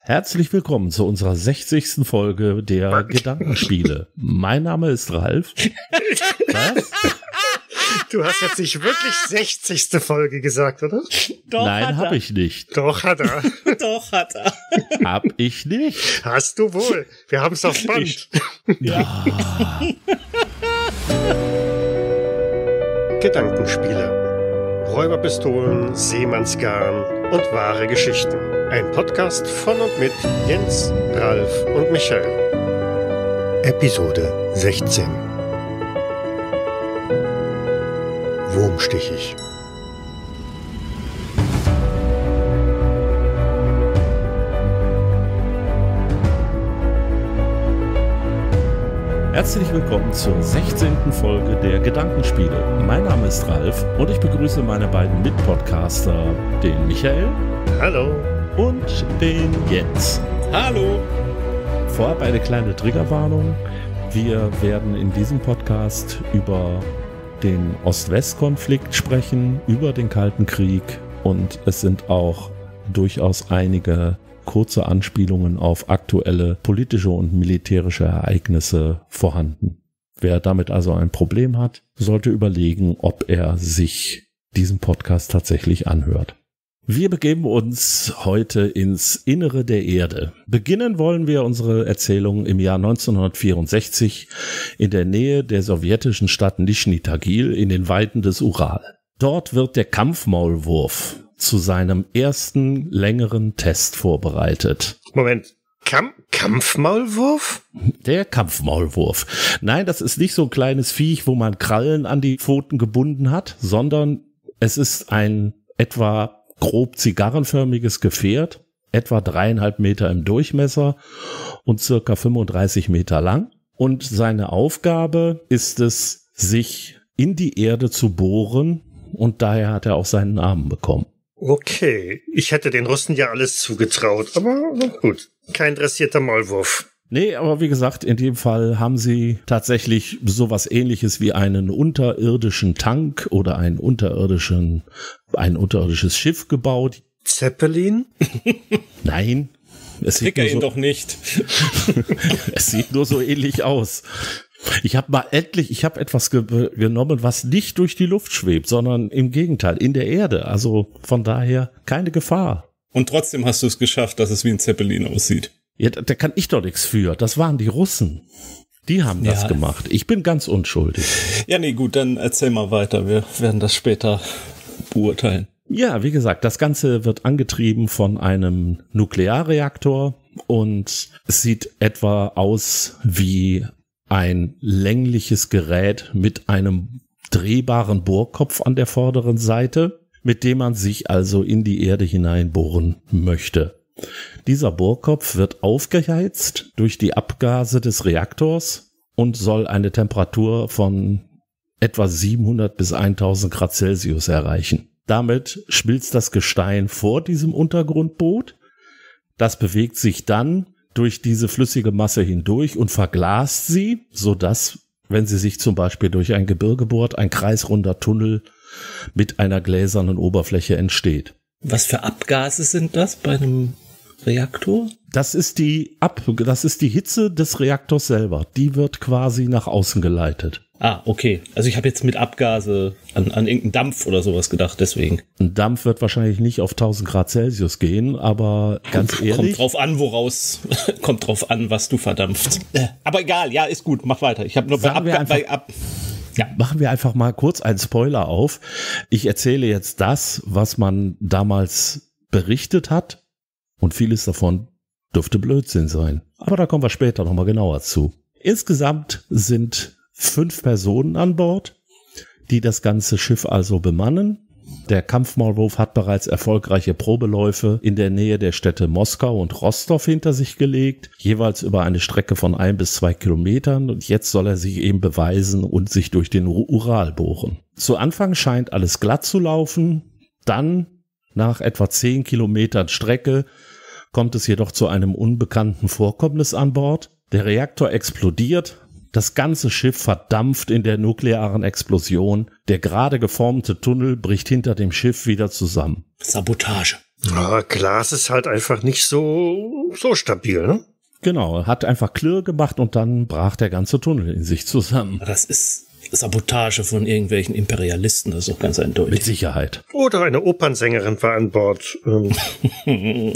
Herzlich willkommen zu unserer 60. Folge der Gedankenspiele. Mein Name ist Ralf. Was? Du hast jetzt nicht wirklich 60. Folge gesagt, oder? Doch, Nein, habe ich nicht. Doch, hat er. Doch, hat er. Hab ich nicht. Hast du wohl. Wir haben es auf Band. Ja. Gedankenspiele. Räuberpistolen, Seemannsgarn und wahre Geschichten. Ein Podcast von und mit Jens, Ralf und Michael. Episode 16. Wurmstichig. Herzlich willkommen zur 16. Folge der Gedankenspiele. Mein Name ist Ralf und ich begrüße meine beiden Mitpodcaster, den Michael. Hallo. Und den Jens. Hallo. Vorab eine kleine Triggerwarnung. Wir werden in diesem Podcast über den Ost-West-Konflikt sprechen, über den Kalten Krieg, und es sind auch durchaus einige kurze Anspielungen auf aktuelle politische und militärische Ereignisse vorhanden. Wer damit also ein Problem hat, sollte überlegen, ob er sich diesen Podcast tatsächlich anhört. Wir begeben uns heute ins Innere der Erde. Beginnen wollen wir unsere Erzählung im Jahr 1964 in der Nähe der sowjetischen Stadt Nischni Tagil in den Weiten des Ural. Dort wird der Kampfmaulwurf zu seinem ersten längeren Test vorbereitet. Moment. Kampfmaulwurf? Der Kampfmaulwurf. Nein, das ist nicht so ein kleines Viech, wo man Krallen an die Pfoten gebunden hat, sondern es ist ein etwa grob zigarrenförmiges Gefährt, etwa 3,5 Meter im Durchmesser und circa 35 Meter lang. Und seine Aufgabe ist es, sich in die Erde zu bohren, und daher hat er auch seinen Namen bekommen. Okay, ich hätte den Russen ja alles zugetraut, aber gut, kein dressierter Maulwurf. Nee, aber wie gesagt, in dem Fall haben sie tatsächlich sowas Ähnliches wie einen unterirdischen Tank oder ein unterirdisches Schiff gebaut. Zeppelin? Nein. Trick ihn doch nicht. Es sieht nur so ähnlich aus. Ich habe etwas genommen, was nicht durch die Luft schwebt, sondern im Gegenteil, in der Erde. Also von daher keine Gefahr. Und trotzdem hast du es geschafft, dass es wie ein Zeppelin aussieht. Ja, da kann ich doch nichts für. Das waren die Russen. Die haben das gemacht. Ich bin ganz unschuldig. Ja, nee, gut, dann erzähl mal weiter. Wir werden das später beurteilen. Ja, wie gesagt, das Ganze wird angetrieben von einem Nuklearreaktor und es sieht etwa aus wie ein längliches Gerät mit einem drehbaren Bohrkopf an der vorderen Seite, mit dem man sich also in die Erde hineinbohren möchte. Dieser Bohrkopf wird aufgeheizt durch die Abgase des Reaktors und soll eine Temperatur von etwa 700 bis 1000 Grad Celsius erreichen. Damit schmilzt das Gestein vor diesem Untergrundboot. Das bewegt sich dann durch diese flüssige Masse hindurch und verglast sie, sodass, wenn sie sich zum Beispiel durch ein Gebirge bohrt, ein kreisrunder Tunnel mit einer gläsernen Oberfläche entsteht. Was für Abgase sind das bei einem Reaktor? Das ist die Hitze des Reaktors selber. Die wird quasi nach außen geleitet. Ah, okay. Also ich habe jetzt mit Abgase an irgendeinen Dampf oder sowas gedacht, deswegen. Ein Dampf wird wahrscheinlich nicht auf 1000 Grad Celsius gehen, aber ganz ehrlich. Kommt drauf an, was du verdampfst. Aber egal, ja, ist gut, mach weiter. Ich habe nur Machen wir einfach mal kurz einen Spoiler auf. Ich erzähle jetzt das, was man damals berichtet hat, und vieles davon dürfte Blödsinn sein. Aber da kommen wir später nochmal genauer zu. Insgesamt sind 5 Personen an Bord, die das ganze Schiff also bemannen. Der Kampfmaulwurf hat bereits erfolgreiche Probeläufe in der Nähe der Städte Moskau und Rostow hinter sich gelegt, jeweils über eine Strecke von 1 bis 2 Kilometern. Und jetzt soll er sich eben beweisen und sich durch den Ural bohren. Zu Anfang scheint alles glatt zu laufen, dann nach etwa 10 Kilometern Strecke kommt es jedoch zu einem unbekannten Vorkommnis an Bord. Der Reaktor explodiert, das ganze Schiff verdampft in der nuklearen Explosion, der gerade geformte Tunnel bricht hinter dem Schiff wieder zusammen. Sabotage. Ja, Glas ist halt einfach nicht so stabil, ne? Genau, hat einfach Klirr gemacht und dann brach der ganze Tunnel in sich zusammen. Das ist Sabotage von irgendwelchen Imperialisten, das ist auch ganz eindeutig. Mit Sicherheit. Oder eine Opernsängerin war an Bord. Okay,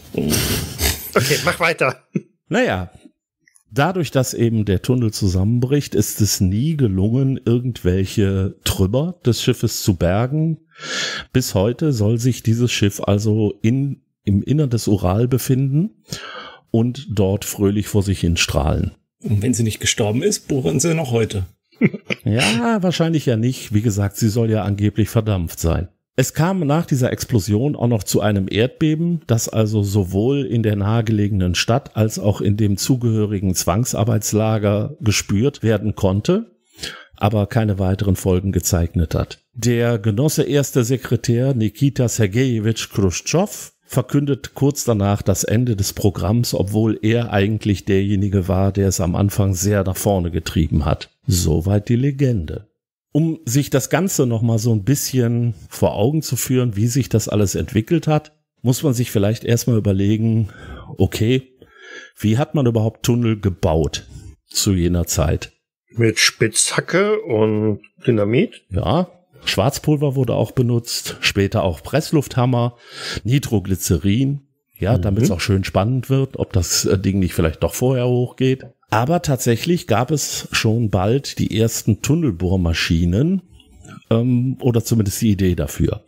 mach weiter. Naja, dadurch, dass eben der Tunnel zusammenbricht, ist es nie gelungen, irgendwelche Trümmer des Schiffes zu bergen. Bis heute soll sich dieses Schiff also im Innern des Ural befinden und dort fröhlich vor sich hin strahlen. Und wenn sie nicht gestorben ist, bohren sie noch heute. Ja, wahrscheinlich ja nicht. Wie gesagt, sie soll ja angeblich verdampft sein. Es kam nach dieser Explosion auch noch zu einem Erdbeben, das also sowohl in der nahegelegenen Stadt als auch in dem zugehörigen Zwangsarbeitslager gespürt werden konnte, aber keine weiteren Folgen gezeichnet hat. Der Genosse erster Sekretär Nikita Sergejewitsch Chruschtschow verkündet kurz danach das Ende des Programms, obwohl er eigentlich derjenige war, der es am Anfang sehr nach vorne getrieben hat. Soweit die Legende. Um sich das Ganze nochmal so ein bisschen vor Augen zu führen, wie sich das alles entwickelt hat, muss man sich vielleicht erstmal überlegen, okay, wie hat man überhaupt Tunnel gebaut zu jener Zeit? Mit Spitzhacke und Dynamit? Ja, Schwarzpulver wurde auch benutzt, später auch Presslufthammer, Nitroglycerin, ja, damit es auch schön spannend wird, ob das Ding nicht vielleicht doch vorher hochgeht. Aber tatsächlich gab es schon bald die ersten Tunnelbohrmaschinen oder zumindest die Idee dafür.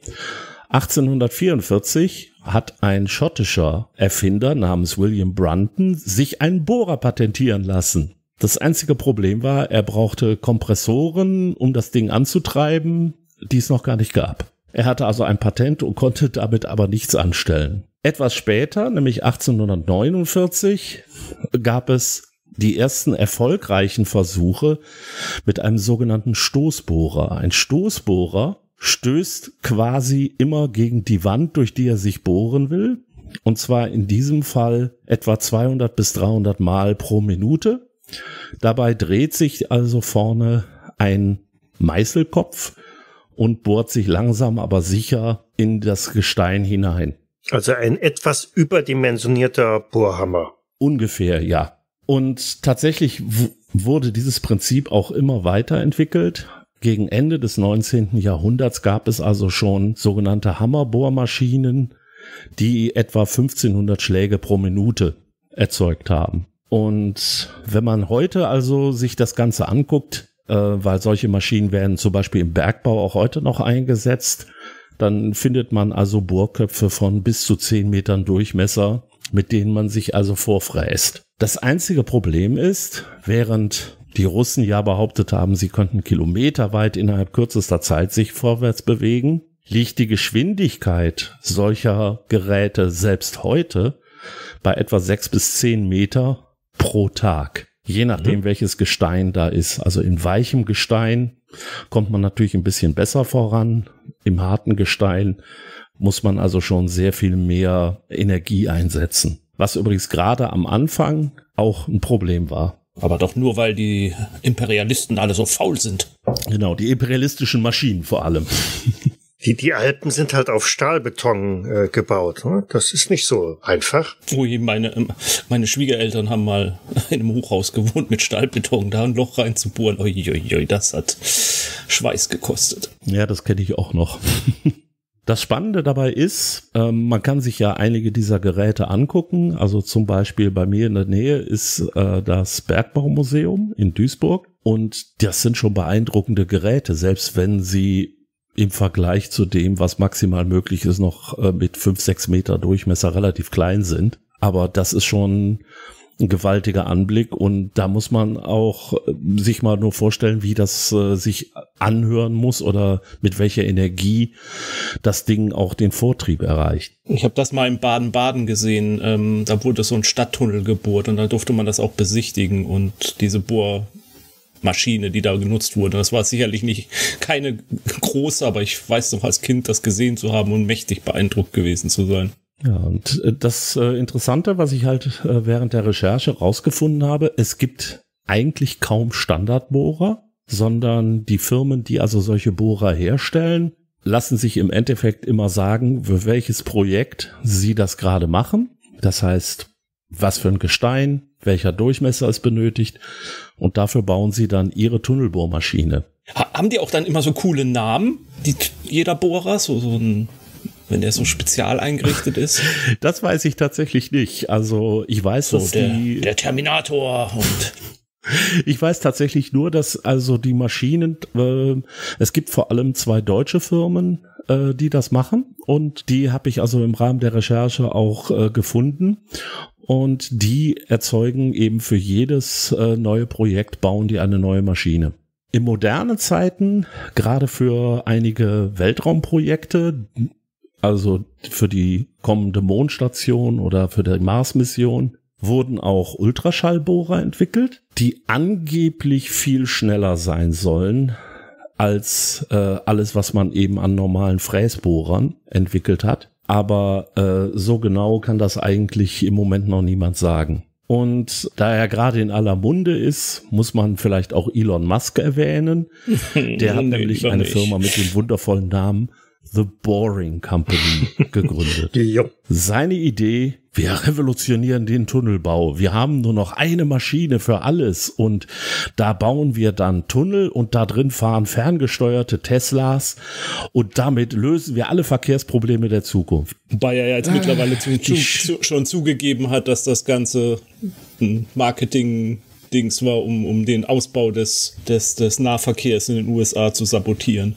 1844 hat ein schottischer Erfinder namens William Brunton sich einen Bohrer patentieren lassen. Das einzige Problem war, er brauchte Kompressoren, um das Ding anzutreiben, die es noch gar nicht gab. Er hatte also ein Patent und konnte damit aber nichts anstellen. Etwas später, nämlich 1849, gab es die ersten erfolgreichen Versuche mit einem sogenannten Stoßbohrer. Ein Stoßbohrer stößt quasi immer gegen die Wand, durch die er sich bohren will. Und zwar in diesem Fall etwa 200 bis 300 Mal pro Minute. Dabei dreht sich also vorne ein Meißelkopf und bohrt sich langsam, aber sicher in das Gestein hinein. Also ein etwas überdimensionierter Bohrhammer. Ungefähr, ja. Und tatsächlich wurde dieses Prinzip auch immer weiterentwickelt. Gegen Ende des 19. Jahrhunderts gab es also schon sogenannte Hammerbohrmaschinen, die etwa 1500 Schläge pro Minute erzeugt haben. Und wenn man heute also sich das Ganze anguckt, weil solche Maschinen werden zum Beispiel im Bergbau auch heute noch eingesetzt, dann findet man also Bohrköpfe von bis zu 10 Metern Durchmesser, mit denen man sich also vorfräst. Das einzige Problem ist, während die Russen ja behauptet haben, sie könnten kilometerweit innerhalb kürzester Zeit sich vorwärts bewegen, liegt die Geschwindigkeit solcher Geräte selbst heute bei etwa 6 bis 10 Meter pro Tag. Je nachdem, welches Gestein da ist. Also in weichem Gestein kommt man natürlich ein bisschen besser voran. Im harten Gestein muss man also schon sehr viel mehr Energie einsetzen. Was übrigens gerade am Anfang auch ein Problem war. Aber doch nur, weil die Imperialisten alle so faul sind. Genau, die imperialistischen Maschinen vor allem. Die Alpen sind halt auf Stahlbeton gebaut. Ne? Das ist nicht so einfach. Ui, meine Schwiegereltern haben mal in einem Hochhaus gewohnt mit Stahlbeton, da ein Loch reinzubohren. Uiuiui, das hat Schweiß gekostet. Ja, das kenne ich auch noch. Das Spannende dabei ist, man kann sich ja einige dieser Geräte angucken. Also zum Beispiel bei mir in der Nähe ist das Bergbaumuseum in Duisburg. Und das sind schon beeindruckende Geräte, selbst wenn sie im Vergleich zu dem, was maximal möglich ist, noch mit 5-6 Meter Durchmesser relativ klein sind. Aber das ist schon ein gewaltiger Anblick und da muss man auch sich mal nur vorstellen, wie das sich anhören muss oder mit welcher Energie das Ding auch den Vortrieb erreicht. Ich habe das mal in Baden-Baden gesehen. Da wurde so ein Stadttunnel gebohrt und da durfte man das auch besichtigen und diese Bohrmaschine, die da genutzt wurde. Das war sicherlich keine große, aber ich weiß noch als Kind das gesehen zu haben und mächtig beeindruckt gewesen zu sein. Ja, und das Interessante, was ich halt während der Recherche rausgefunden habe, es gibt eigentlich kaum Standardbohrer, sondern die Firmen, die also solche Bohrer herstellen, lassen sich im Endeffekt immer sagen, für welches Projekt sie das gerade machen. Das heißt, was für ein Gestein, welcher Durchmesser es benötigt. Und dafür bauen sie dann ihre Tunnelbohrmaschine. Haben die auch dann immer so coole Namen, jeder Bohrer, so ein, wenn der so spezial eingerichtet ist? Das weiß ich tatsächlich nicht. Also ich weiß, so dass der Terminator und... Ich weiß tatsächlich nur, dass also die Maschinen, es gibt vor allem 2 deutsche Firmen, die das machen, und die habe ich also im Rahmen der Recherche auch gefunden, und die erzeugen eben für jedes neue Projekt, bauen die eine neue Maschine. In modernen Zeiten, gerade für einige Weltraumprojekte, also für die kommende Mondstation oder für die Mars-Mission, wurden auch Ultraschallbohrer entwickelt, die angeblich viel schneller sein sollen als alles, was man eben an normalen Fräsbohrern entwickelt hat. Aber so genau kann das eigentlich im Moment noch niemand sagen. Und da er gerade in aller Munde ist, muss man vielleicht auch Elon Musk erwähnen. Der hat nämlich eine Firma mit dem wundervollen Namen The Boring Company gegründet. Jo. Seine Idee: wir revolutionieren den Tunnelbau. Wir haben nur noch eine Maschine für alles, und da bauen wir dann Tunnel, und da drin fahren ferngesteuerte Teslas, und damit lösen wir alle Verkehrsprobleme der Zukunft. Wobei er ja jetzt mittlerweile schon zugegeben hat, dass das Ganze ein Marketing-Dings war, um den Ausbau des Nahverkehrs in den USA zu sabotieren.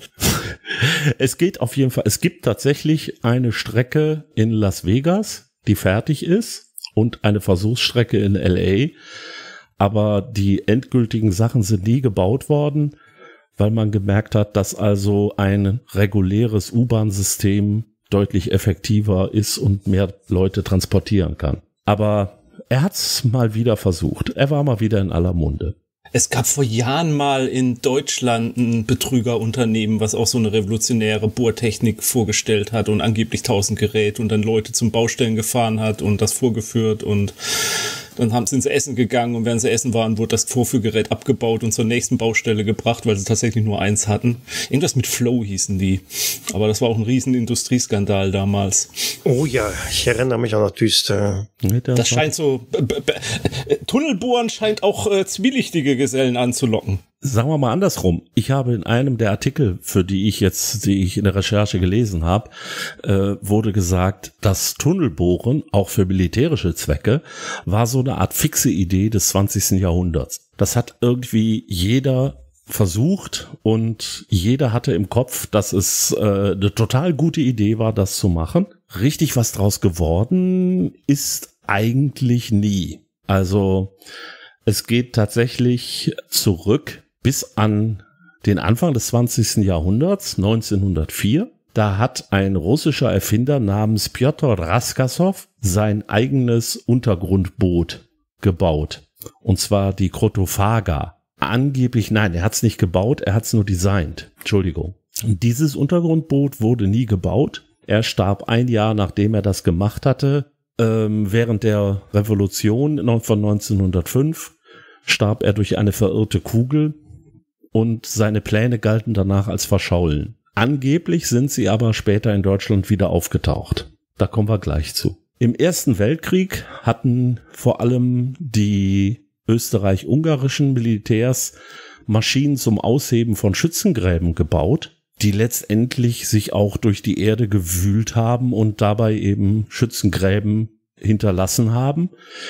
Es geht auf jeden Fall, es gibt tatsächlich eine Strecke in Las Vegas, die fertig ist, und eine Versuchsstrecke in LA, aber die endgültigen Sachen sind nie gebaut worden, weil man gemerkt hat, dass also ein reguläres U-Bahn-System deutlich effektiver ist und mehr Leute transportieren kann. Aber er hat's mal wieder versucht. Er war mal wieder in aller Munde. Es gab vor Jahren mal in Deutschland ein Betrügerunternehmen, was auch so eine revolutionäre Bohrtechnik vorgestellt hat und angeblich 1000 Geräte und dann Leute zum Baustellen gefahren hat und das vorgeführt, und dann haben sie ins Essen gegangen, und während sie essen waren, wurde das Vorführgerät abgebaut und zur nächsten Baustelle gebracht, weil sie tatsächlich nur eins hatten. Irgendwas mit Flow hießen die. Aber das war auch ein riesen Industrieskandal damals. Oh ja, ich erinnere mich auch noch düster. Das scheint so... Tunnelbohren scheint auch zwielichtige Gesellen anzulocken. Sagen wir mal andersrum. Ich habe in einem der Artikel, die ich in der Recherche gelesen habe, wurde gesagt, das Tunnelbohren auch für militärische Zwecke war so eine Art fixe Idee des 20. Jahrhunderts. Das hat irgendwie jeder versucht, und jeder hatte im Kopf, dass es eine total gute Idee war, das zu machen. Richtig was draus geworden ist eigentlich nie. Also es geht tatsächlich zurück bis an den Anfang des 20. Jahrhunderts, 1904. Da hat ein russischer Erfinder namens Pjotr Raskassow sein eigenes Untergrundboot gebaut. Und zwar die Krotophaga. Angeblich, nein, er hat es nicht gebaut, er hat es nur designt. Entschuldigung. Und dieses Untergrundboot wurde nie gebaut. Er starb ein Jahr, nachdem er das gemacht hatte. Während der Revolution von 1905 starb er durch eine verirrte Kugel, und seine Pläne galten danach als verschollen. Angeblich sind sie aber später in Deutschland wieder aufgetaucht. Da kommen wir gleich zu. Im Ersten Weltkrieg hatten vor allem die österreich-ungarischen Militärs Maschinen zum Ausheben von Schützengräben gebaut, die letztendlich sich auch durch die Erde gewühlt haben und dabei eben Schützengräben hinterlassen haben.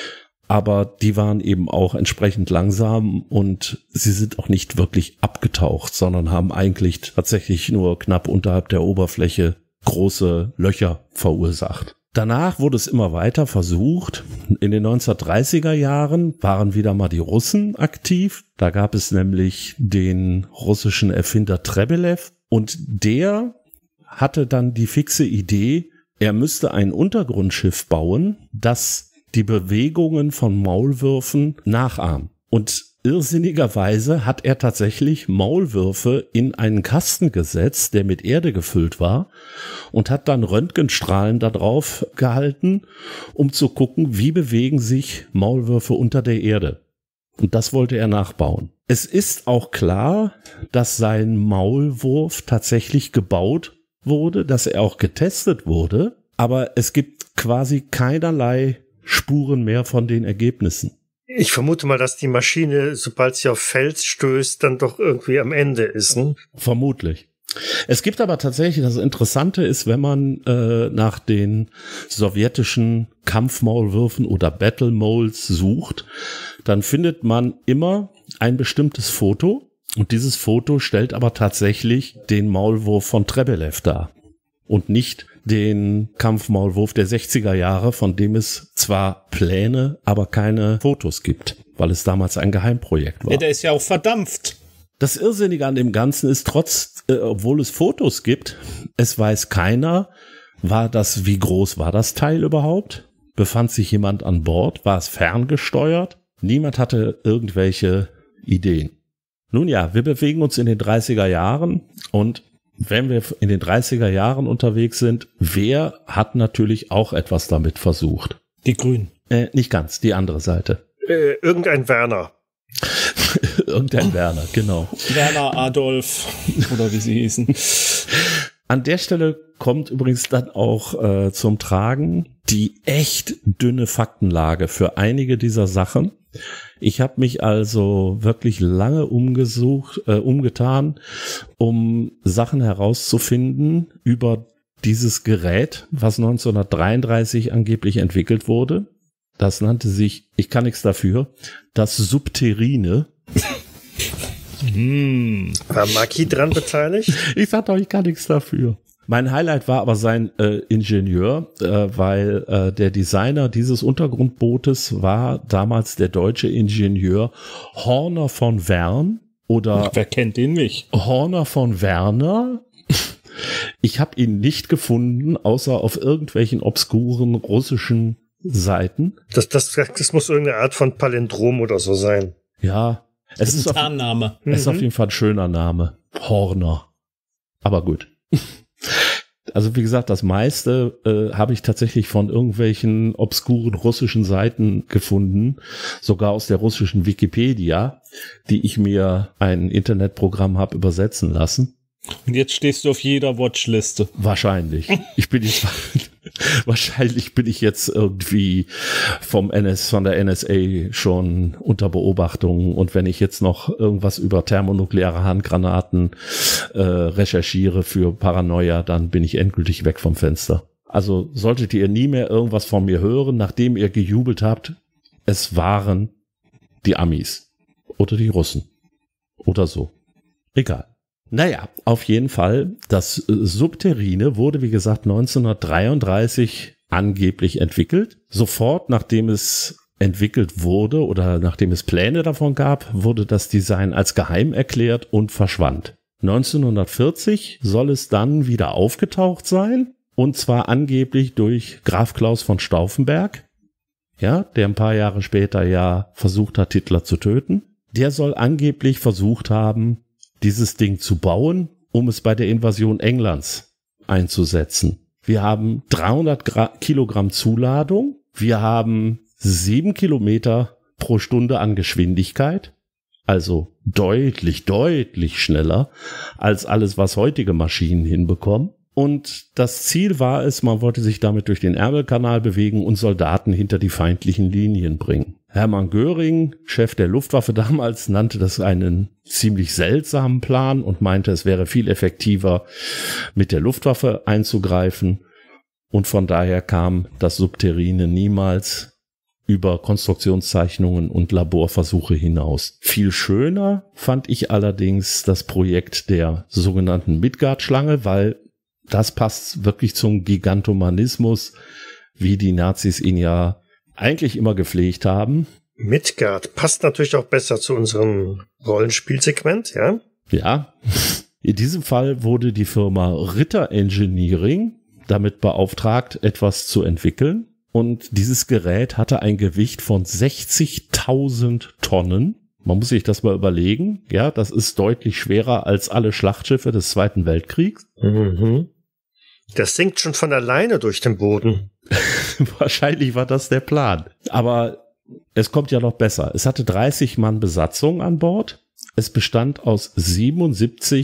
Aber die waren eben auch entsprechend langsam, und sie sind auch nicht wirklich abgetaucht, sondern haben eigentlich tatsächlich nur knapp unterhalb der Oberfläche große Löcher verursacht. Danach wurde es immer weiter versucht. In den 1930er Jahren waren wieder mal die Russen aktiv. Da gab es nämlich den russischen Erfinder Trebelev, und der hatte dann die fixe Idee, er müsste ein Untergrundschiff bauen, das die Bewegungen von Maulwürfen nachahmt. Und irrsinnigerweise hat er tatsächlich Maulwürfe in einen Kasten gesetzt, der mit Erde gefüllt war, und hat dann Röntgenstrahlen da drauf gehalten, um zu gucken, wie bewegen sich Maulwürfe unter der Erde. Und das wollte er nachbauen. Es ist auch klar, dass sein Maulwurf tatsächlich gebaut wurde, dass er auch getestet wurde, aber es gibt quasi keinerlei Spuren mehr von den Ergebnissen. Ich vermute mal, dass die Maschine, sobald sie auf Fels stößt, dann doch irgendwie am Ende ist. Ne? Vermutlich. Es gibt aber tatsächlich, das Interessante ist, wenn man nach den sowjetischen Kampfmaulwürfen oder Battle Moles sucht, dann findet man immer ein bestimmtes Foto und dieses Foto stellt aber tatsächlich den Maulwurf von Trebelev dar und nicht den Kampfmaulwurf der 60er Jahre, von dem es zwar Pläne, aber keine Fotos gibt, weil es damals ein Geheimprojekt war. Ja, der ist ja auch verdampft. Das Irrsinnige an dem Ganzen ist obwohl es Fotos gibt, es weiß keiner, wie groß war das Teil überhaupt? Befand sich jemand an Bord? War es ferngesteuert? Niemand hatte irgendwelche Ideen. Nun ja, wir bewegen uns in den 30er Jahren und wenn wir in den 30er Jahren unterwegs sind, wer hat natürlich auch etwas damit versucht? Die Grünen. Nicht ganz, die andere Seite. Irgendein Werner. Irgendein Werner, genau. Werner Adolf oder wie sie hießen. An der Stelle kommt übrigens dann auch zum Tragen die echt dünne Faktenlage für einige dieser Sachen. Ich habe mich also wirklich lange umgetan, um Sachen herauszufinden über dieses Gerät, was 1933 angeblich entwickelt wurde. Das nannte sich, ich kann nichts dafür, das Subterrine. War Maki dran beteiligt? Ich sag doch, ich kann nichts dafür. Mein Highlight war aber sein Ingenieur, weil der Designer dieses Untergrundbootes war damals der deutsche Ingenieur Horner von Wern oder wer kennt ihn nicht? Horner von Werner. Ich habe ihn nicht gefunden, außer auf irgendwelchen obskuren russischen Seiten. Das muss irgendeine Art von Palindrom oder so sein. Ja, es ist ein Tarnname. Es ist auf jeden Fall ein schöner Name. Horner. Aber gut. Also wie gesagt, das meiste habe ich tatsächlich von irgendwelchen obskuren russischen Seiten gefunden, sogar aus der russischen Wikipedia, die ich mir ein Internetprogramm habe übersetzen lassen. Und jetzt stehst du auf jeder Watchliste. Wahrscheinlich. Wahrscheinlich bin ich jetzt irgendwie von der NSA schon unter Beobachtung, und wenn ich jetzt noch irgendwas über thermonukleare Handgranaten recherchiere für Paranoia, dann bin ich endgültig weg vom Fenster. Also solltet ihr nie mehr irgendwas von mir hören, nachdem ihr gejubelt habt, es waren die Amis oder die Russen oder so. Egal. Naja, auf jeden Fall, das Subterrine wurde, wie gesagt, 1933 angeblich entwickelt. Sofort, nachdem es entwickelt wurde oder nachdem es Pläne davon gab, wurde das Design als geheim erklärt und verschwand. 1940 soll es dann wieder aufgetaucht sein, und zwar angeblich durch Graf Klaus von Stauffenberg, ja, der ein paar Jahre später ja versucht hat, Hitler zu töten. Der soll angeblich versucht haben, dieses Ding zu bauen, um es bei der Invasion Englands einzusetzen. Wir haben 300 Kilogramm Zuladung. Wir haben 7 Kilometer pro Stunde an Geschwindigkeit. Also deutlich, deutlich schneller als alles, was heutige Maschinen hinbekommen. Und das Ziel war es, man wollte sich damit durch den Ärmelkanal bewegen und Soldaten hinter die feindlichen Linien bringen. Hermann Göring, Chef der Luftwaffe damals, nannte das einen ziemlich seltsamen Plan und meinte, es wäre viel effektiver, mit der Luftwaffe einzugreifen. Und von daher kam das Subterrine niemals über Konstruktionszeichnungen und Laborversuche hinaus. Viel schöner fand ich allerdings das Projekt der sogenannten Midgard-Schlange, weil das passt wirklich zum Gigantomanismus, wie die Nazis ihn ja eigentlich immer gepflegt haben. Midgard passt natürlich auch besser zu unserem Rollenspielsegment, ja? Ja. In diesem Fall wurde die Firma Ritter Engineering damit beauftragt, etwas zu entwickeln. Und dieses Gerät hatte ein Gewicht von 60.000 Tonnen. Man muss sich das mal überlegen. Ja, das ist deutlich schwerer als alle Schlachtschiffe des Zweiten Weltkriegs. Mhm. Das sinkt schon von alleine durch den Boden. Wahrscheinlich war das der Plan. Aber es kommt ja noch besser. Es hatte 30 Mann Besatzung an Bord. Es bestand aus 77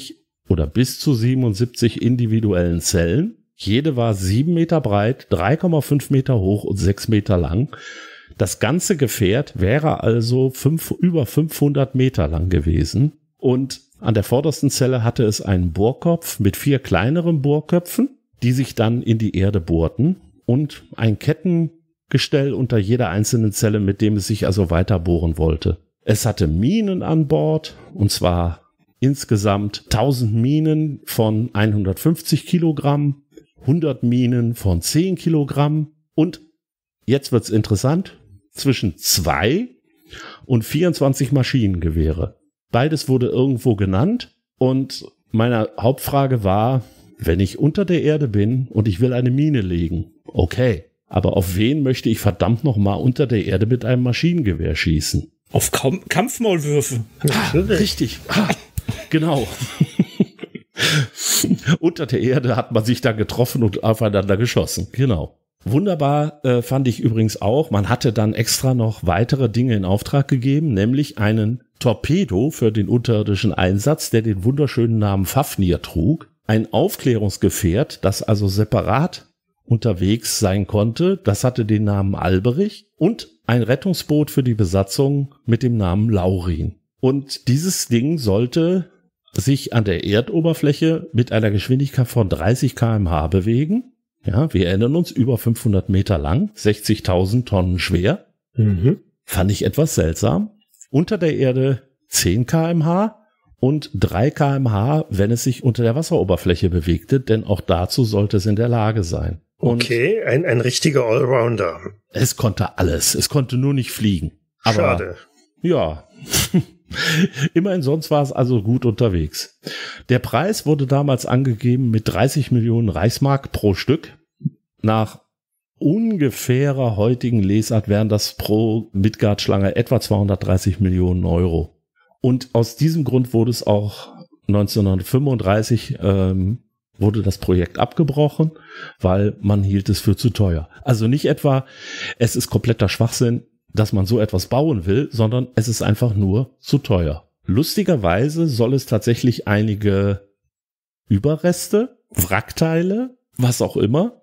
oder bis zu 77 individuellen Zellen. Jede war 7 Meter breit, 3,5 Meter hoch und 6 Meter lang. Das ganze Gefährt wäre also über 500 Meter lang gewesen. Und an der vordersten Zelle hatte es einen Bohrkopf mit 4 kleineren Bohrköpfen, die sich dann in die Erde bohrten, und ein Kettengestell unter jeder einzelnen Zelle, mit dem es sich also weiter bohren wollte. Es hatte Minen an Bord, und zwar insgesamt 1000 Minen von 150 Kilogramm, 100 Minen von 10 Kilogramm und, jetzt wird's interessant, zwischen 2 und 24 Maschinengewehre. Beides wurde irgendwo genannt und meine Hauptfrage war, wenn ich unter der Erde bin und ich will eine Mine legen, okay, aber auf wen möchte ich verdammt nochmal unter der Erde mit einem Maschinengewehr schießen? Auf Kampfmaulwürfe. Richtig, genau. Unter der Erde hat man sich da getroffen und aufeinander geschossen, genau. Wunderbar fand ich übrigens auch, man hatte dann extra noch weitere Dinge in Auftrag gegeben, nämlich einen Torpedo für den unterirdischen Einsatz, der den wunderschönen Namen Fafnir trug. Ein Aufklärungsgefährt, das also separat unterwegs sein konnte, das hatte den Namen Alberich, und ein Rettungsboot für die Besatzung mit dem Namen Laurin. Und dieses Ding sollte sich an der Erdoberfläche mit einer Geschwindigkeit von 30 km/h bewegen. Ja, wir erinnern uns, über 500 Meter lang, 60.000 Tonnen schwer. Fand ich etwas seltsam. Unter der Erde 10 km/h und 3 km/h, wenn es sich unter der Wasseroberfläche bewegte, denn auch dazu sollte es in der Lage sein. Und okay, ein richtiger Allrounder. Es konnte alles, es konnte nur nicht fliegen. Aber, schade. Ja, immerhin sonst war es also gut unterwegs. Der Preis wurde damals angegeben mit 30 Millionen Reichsmark pro Stück. Nach ungefährer heutigen Lesart wären das pro Midgard-Schlange etwa 230 Millionen Euro. Und aus diesem Grund wurde es auch 1935 wurde das Projekt abgebrochen, weil man hielt es für zu teuer. Also nicht etwa, es ist kompletter Schwachsinn, dass man so etwas bauen will, sondern es ist einfach nur zu teuer. Lustigerweise soll es tatsächlich einige Überreste, Wrackteile, was auch immer,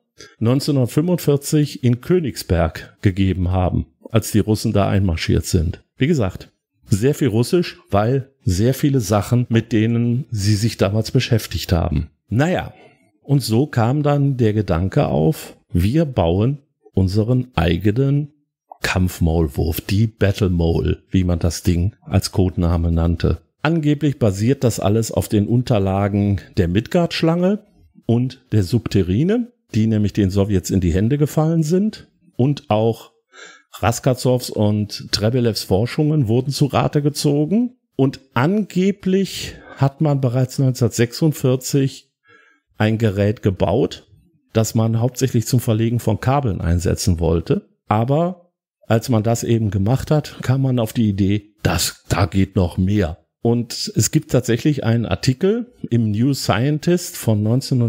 1945 in Königsberg gegeben haben, als die Russen da einmarschiert sind. Wie gesagt, sehr viel Russisch, weil sehr viele Sachen, mit denen sie sich damals beschäftigt haben. Naja, und so kam dann der Gedanke auf, wir bauen unseren eigenen Kampfmaulwurf, die Battle Mole, wie man das Ding als Codename nannte. Angeblich basiert das alles auf den Unterlagen der Midgard-Schlange und der Subterrine, die nämlich den Sowjets in die Hände gefallen sind, und auch Raskazows und Trebelevs Forschungen wurden zu Rate gezogen, und angeblich hat man bereits 1946 ein Gerät gebaut, das man hauptsächlich zum Verlegen von Kabeln einsetzen wollte. Aber als man das eben gemacht hat, kam man auf die Idee, da geht noch mehr. Und es gibt tatsächlich einen Artikel im New Scientist von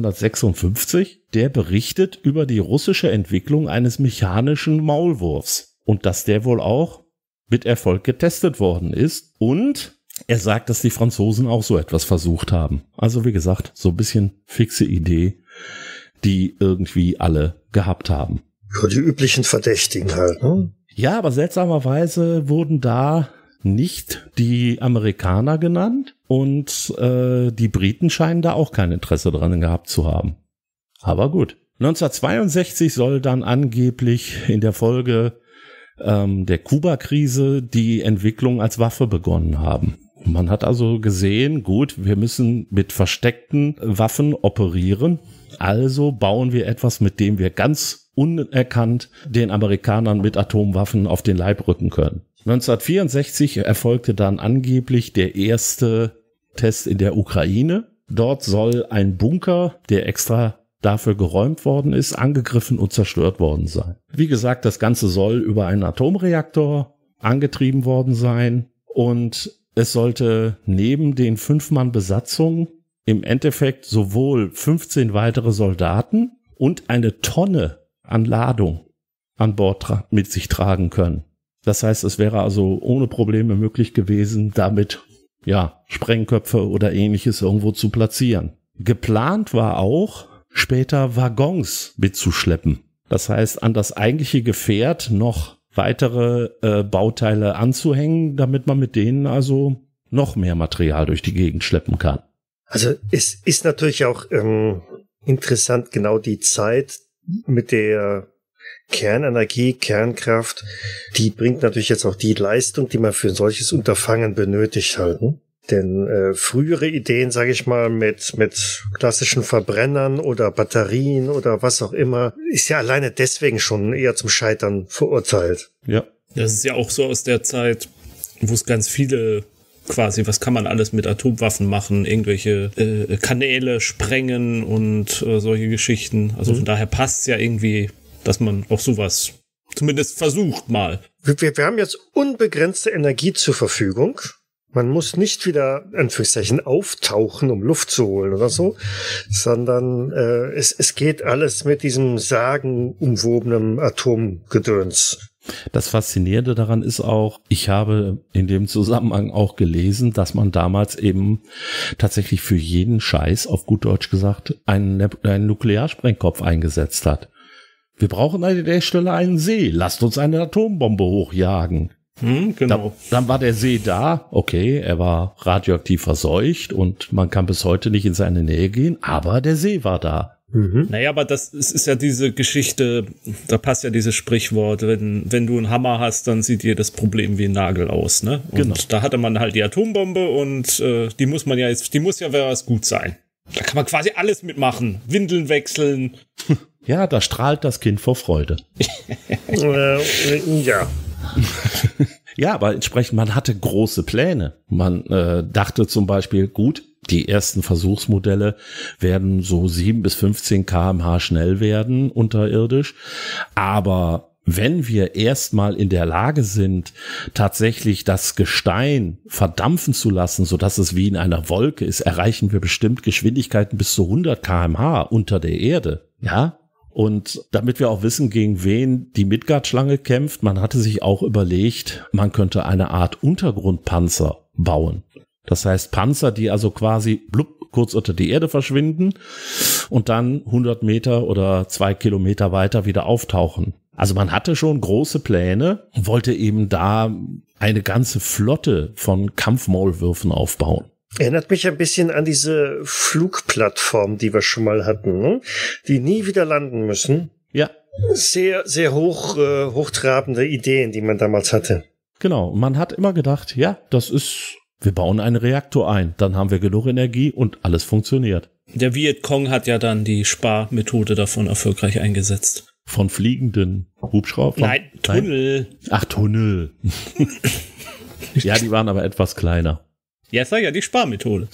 1956, der berichtet über die russische Entwicklung eines mechanischen Maulwurfs. Und dass der wohl auch mit Erfolg getestet worden ist. Und er sagt, dass die Franzosen auch so etwas versucht haben. Also wie gesagt, so ein bisschen fixe Idee, die irgendwie alle gehabt haben. Ja, die üblichen Verdächtigen halt, ne? Ja, aber seltsamerweise wurden da nicht die Amerikaner genannt und die Briten scheinen da auch kein Interesse dran gehabt zu haben. Aber gut. 1962 soll dann angeblich in der Folge der Kuba-Krise die Entwicklung als Waffe begonnen haben. Man hat also gesehen, gut, wir müssen mit versteckten Waffen operieren, also bauen wir etwas, mit dem wir ganz unerkannt den Amerikanern mit Atomwaffen auf den Leib rücken können. 1964 erfolgte dann angeblich der erste Test in der Ukraine. Dort soll ein Bunker, der extra dafür geräumt worden ist, angegriffen und zerstört worden sein. Wie gesagt, das Ganze soll über einen Atomreaktor angetrieben worden sein und es sollte neben den 5-Mann-Besatzungen im Endeffekt sowohl 15 weitere Soldaten und eine Tonne an Ladung an Bord mit sich tragen können. Das heißt, es wäre also ohne Probleme möglich gewesen, damit Sprengköpfe oder ähnliches irgendwo zu platzieren. Geplant war auch, später Waggons mitzuschleppen. Das heißt, an das eigentliche Gefährt noch weitere Bauteile anzuhängen, damit man mit denen also noch mehr Material durch die Gegend schleppen kann. Also es ist natürlich auch interessant, genau die Zeit mit der Kernenergie, Kernkraft, die bringt natürlich jetzt auch die Leistung, die man für ein solches Unterfangen benötigt halt. Ne? Denn frühere Ideen, sage ich mal, mit klassischen Verbrennern oder Batterien oder was auch immer, ist ja alleine deswegen schon eher zum Scheitern verurteilt. Ja. Das ist ja auch so aus der Zeit, wo es ganz viele quasi, was kann man alles mit Atomwaffen machen, irgendwelche Kanäle sprengen und solche Geschichten. Also von daher passt es ja irgendwie, dass man auch sowas zumindest versucht mal. Wir haben jetzt unbegrenzte Energie zur Verfügung. Man muss nicht wieder, Anführungszeichen, auftauchen, um Luft zu holen oder so, sondern es geht alles mit diesem sagenumwobenen Atomgedöns. Das Faszinierende daran ist auch, ich habe in dem Zusammenhang auch gelesen, dass man damals eben tatsächlich für jeden Scheiß, auf gut Deutsch gesagt, einen Nuklearsprengkopf eingesetzt hat. Wir brauchen an der Stelle einen See, lasst uns eine Atombombe hochjagen. Genau. Dann war der See da, okay, er war radioaktiv verseucht und man kann bis heute nicht in seine Nähe gehen, aber der See war da. Naja, aber es ist ja diese Geschichte, da passt ja dieses Sprichwort, wenn du einen Hammer hast, dann sieht dir das Problem wie ein Nagel aus, ne? Und genau. Da hatte man halt die Atombombe und die muss ja was gut sein. Da kann man quasi alles mitmachen, Windeln wechseln. Ja, da strahlt das Kind vor Freude. Ja. Ja, aber entsprechend, man hatte große Pläne. Man dachte zum Beispiel, gut, die ersten Versuchsmodelle werden so 7 bis 15 km/h schnell werden, unterirdisch. Aber wenn wir erstmal in der Lage sind, tatsächlich das Gestein verdampfen zu lassen, sodass es wie in einer Wolke ist, erreichen wir bestimmt Geschwindigkeiten bis zu 100 km/h unter der Erde. Ja? Und damit wir auch wissen, gegen wen die Midgard-Schlange kämpft, man hatte sich auch überlegt, man könnte eine Art Untergrundpanzer bauen. Das heißt Panzer, die also quasi kurz unter die Erde verschwinden und dann 100 Meter oder 2 Kilometer weiter wieder auftauchen. Also man hatte schon große Pläne und wollte eben da eine ganze Flotte von Kampfmaulwürfen aufbauen. Erinnert mich ein bisschen an diese Flugplattform, die wir schon mal hatten, ne? Die nie wieder landen müssen. Ja. Sehr, sehr hochtrabende Ideen, die man damals hatte. Genau. Man hat immer gedacht, ja, wir bauen einen Reaktor ein, dann haben wir genug Energie und alles funktioniert. Der Vietcong hat ja dann die Sparmethode davon erfolgreich eingesetzt. Von fliegenden Hubschraubern? Nein, Tunnel. Ach, Tunnel. Ja, die waren aber etwas kleiner. Ja, sag ja, die Sparmethode.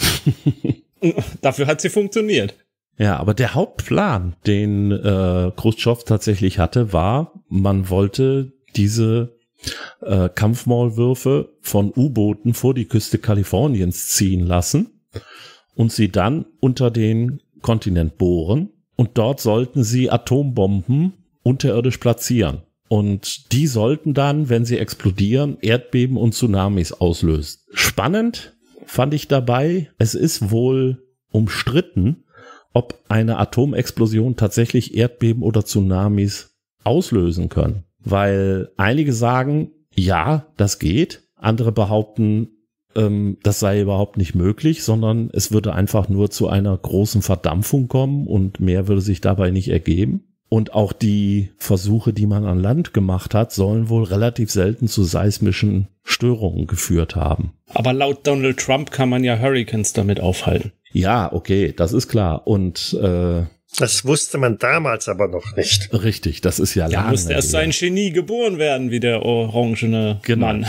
Dafür hat sie funktioniert. Ja, aber der Hauptplan, den Chruschtschow tatsächlich hatte, war, man wollte diese Kampfmaulwürfe von U-Booten vor die Küste Kaliforniens ziehen lassen und sie dann unter den Kontinent bohren und dort sollten sie Atombomben unterirdisch platzieren. Und die sollten dann, wenn sie explodieren, Erdbeben und Tsunamis auslösen. Spannend fand ich dabei, es ist wohl umstritten, ob eine Atomexplosion tatsächlich Erdbeben oder Tsunamis auslösen können. Weil einige sagen, ja, das geht. Andere behaupten, das sei überhaupt nicht möglich, sondern es würde einfach nur zu einer großen Verdampfung kommen und mehr würde sich dabei nicht ergeben. Und auch die Versuche, die man an Land gemacht hat, sollen wohl relativ selten zu seismischen Störungen geführt haben. Aber laut Donald Trump kann man ja Hurricanes damit aufhalten. Ja, okay, das ist klar. Und das wusste man damals aber noch nicht. Richtig, das ist ja lange. Da musste erst ein Genie geboren werden, wie der orangene Mann.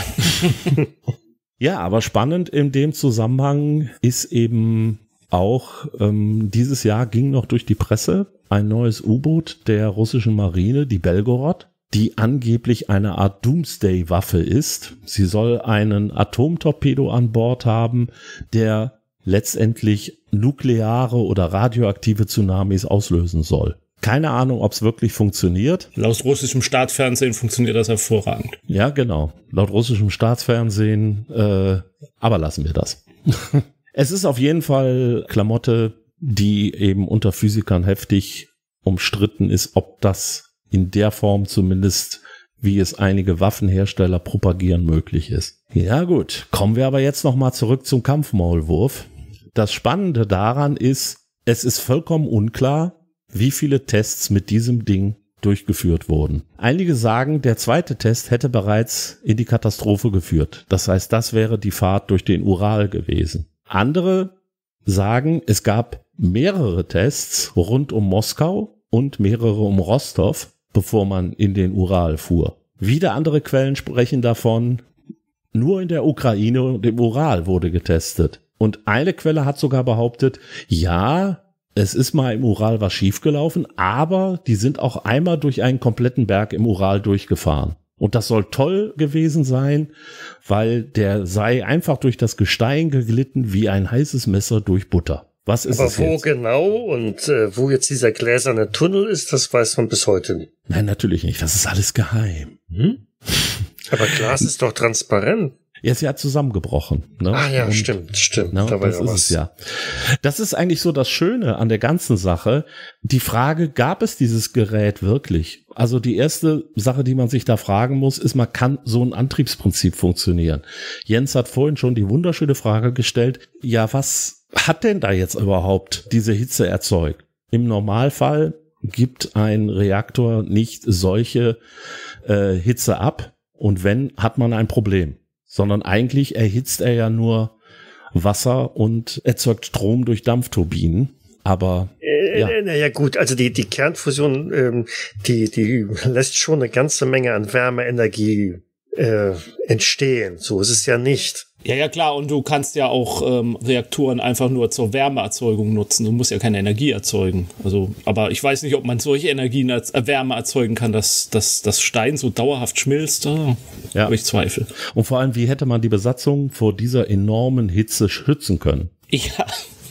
Ja, aber spannend in dem Zusammenhang ist eben auch, dieses Jahr ging noch durch die Presse ein neues U-Boot der russischen Marine, die Belgorod, die angeblich eine Art Doomsday-Waffe ist. Sie soll einen Atomtorpedo an Bord haben, der letztendlich nukleare oder radioaktive Tsunamis auslösen soll. Keine Ahnung, ob es wirklich funktioniert. Laut russischem Staatsfernsehen funktioniert das hervorragend. Ja, genau. Laut russischem Staatsfernsehen, aber lassen wir das. Es ist auf jeden Fall Klamotte, die eben unter Physikern heftig umstritten ist, ob das in der Form zumindest, wie es einige Waffenhersteller propagieren, möglich ist. Ja gut, kommen wir aber jetzt nochmal zurück zum Kampfmaulwurf. Das Spannende daran ist, es ist vollkommen unklar, wie viele Tests mit diesem Ding durchgeführt wurden. Einige sagen, der zweite Test hätte bereits in die Katastrophe geführt. Das heißt, das wäre die Fahrt durch den Ural gewesen. Andere sagen, es gab mehrere Tests rund um Moskau und mehrere um Rostov, bevor man in den Ural fuhr. Wieder andere Quellen sprechen davon, nur in der Ukraine und im Ural wurde getestet. Und eine Quelle hat sogar behauptet, ja, es ist mal im Ural was schiefgelaufen, aber die sind auch einmal durch einen kompletten Berg im Ural durchgefahren. Und das soll toll gewesen sein, weil der sei einfach durch das Gestein geglitten wie ein heißes Messer durch Butter. Was ist es jetzt? Aber wo genau und wo jetzt dieser gläserne Tunnel ist, das weiß man bis heute nicht. Nein, natürlich nicht. Das ist alles geheim. Aber Glas ist doch transparent. Er ist ja zusammengebrochen. Ne? Ah ja, und, stimmt. Ne, da war das ja ist was. Es ja. Das ist eigentlich so das Schöne an der ganzen Sache. Die Frage, gab es dieses Gerät wirklich? Also die erste Sache, die man sich da fragen muss, ist, kann so ein Antriebsprinzip funktionieren? Jens hat vorhin schon die wunderschöne Frage gestellt, ja, was hat denn da jetzt überhaupt diese Hitze erzeugt? Im Normalfall gibt ein Reaktor nicht solche Hitze ab und wenn, hat man ein Problem. Sondern eigentlich erhitzt er ja nur Wasser und erzeugt Strom durch Dampfturbinen. Aber naja gut, also die Kernfusion, die lässt schon eine ganze Menge an Wärmeenergie entstehen. So ist es ja nicht. Ja, klar. Und du kannst ja auch Reaktoren einfach nur zur Wärmeerzeugung nutzen. Du musst ja keine Energie erzeugen. Also, aber ich weiß nicht, ob man solche Energien als Wärme erzeugen kann, dass das Stein so dauerhaft schmilzt. Ja. Habe ich Zweifel. Und vor allem, wie hätte man die Besatzung vor dieser enormen Hitze schützen können? Ja.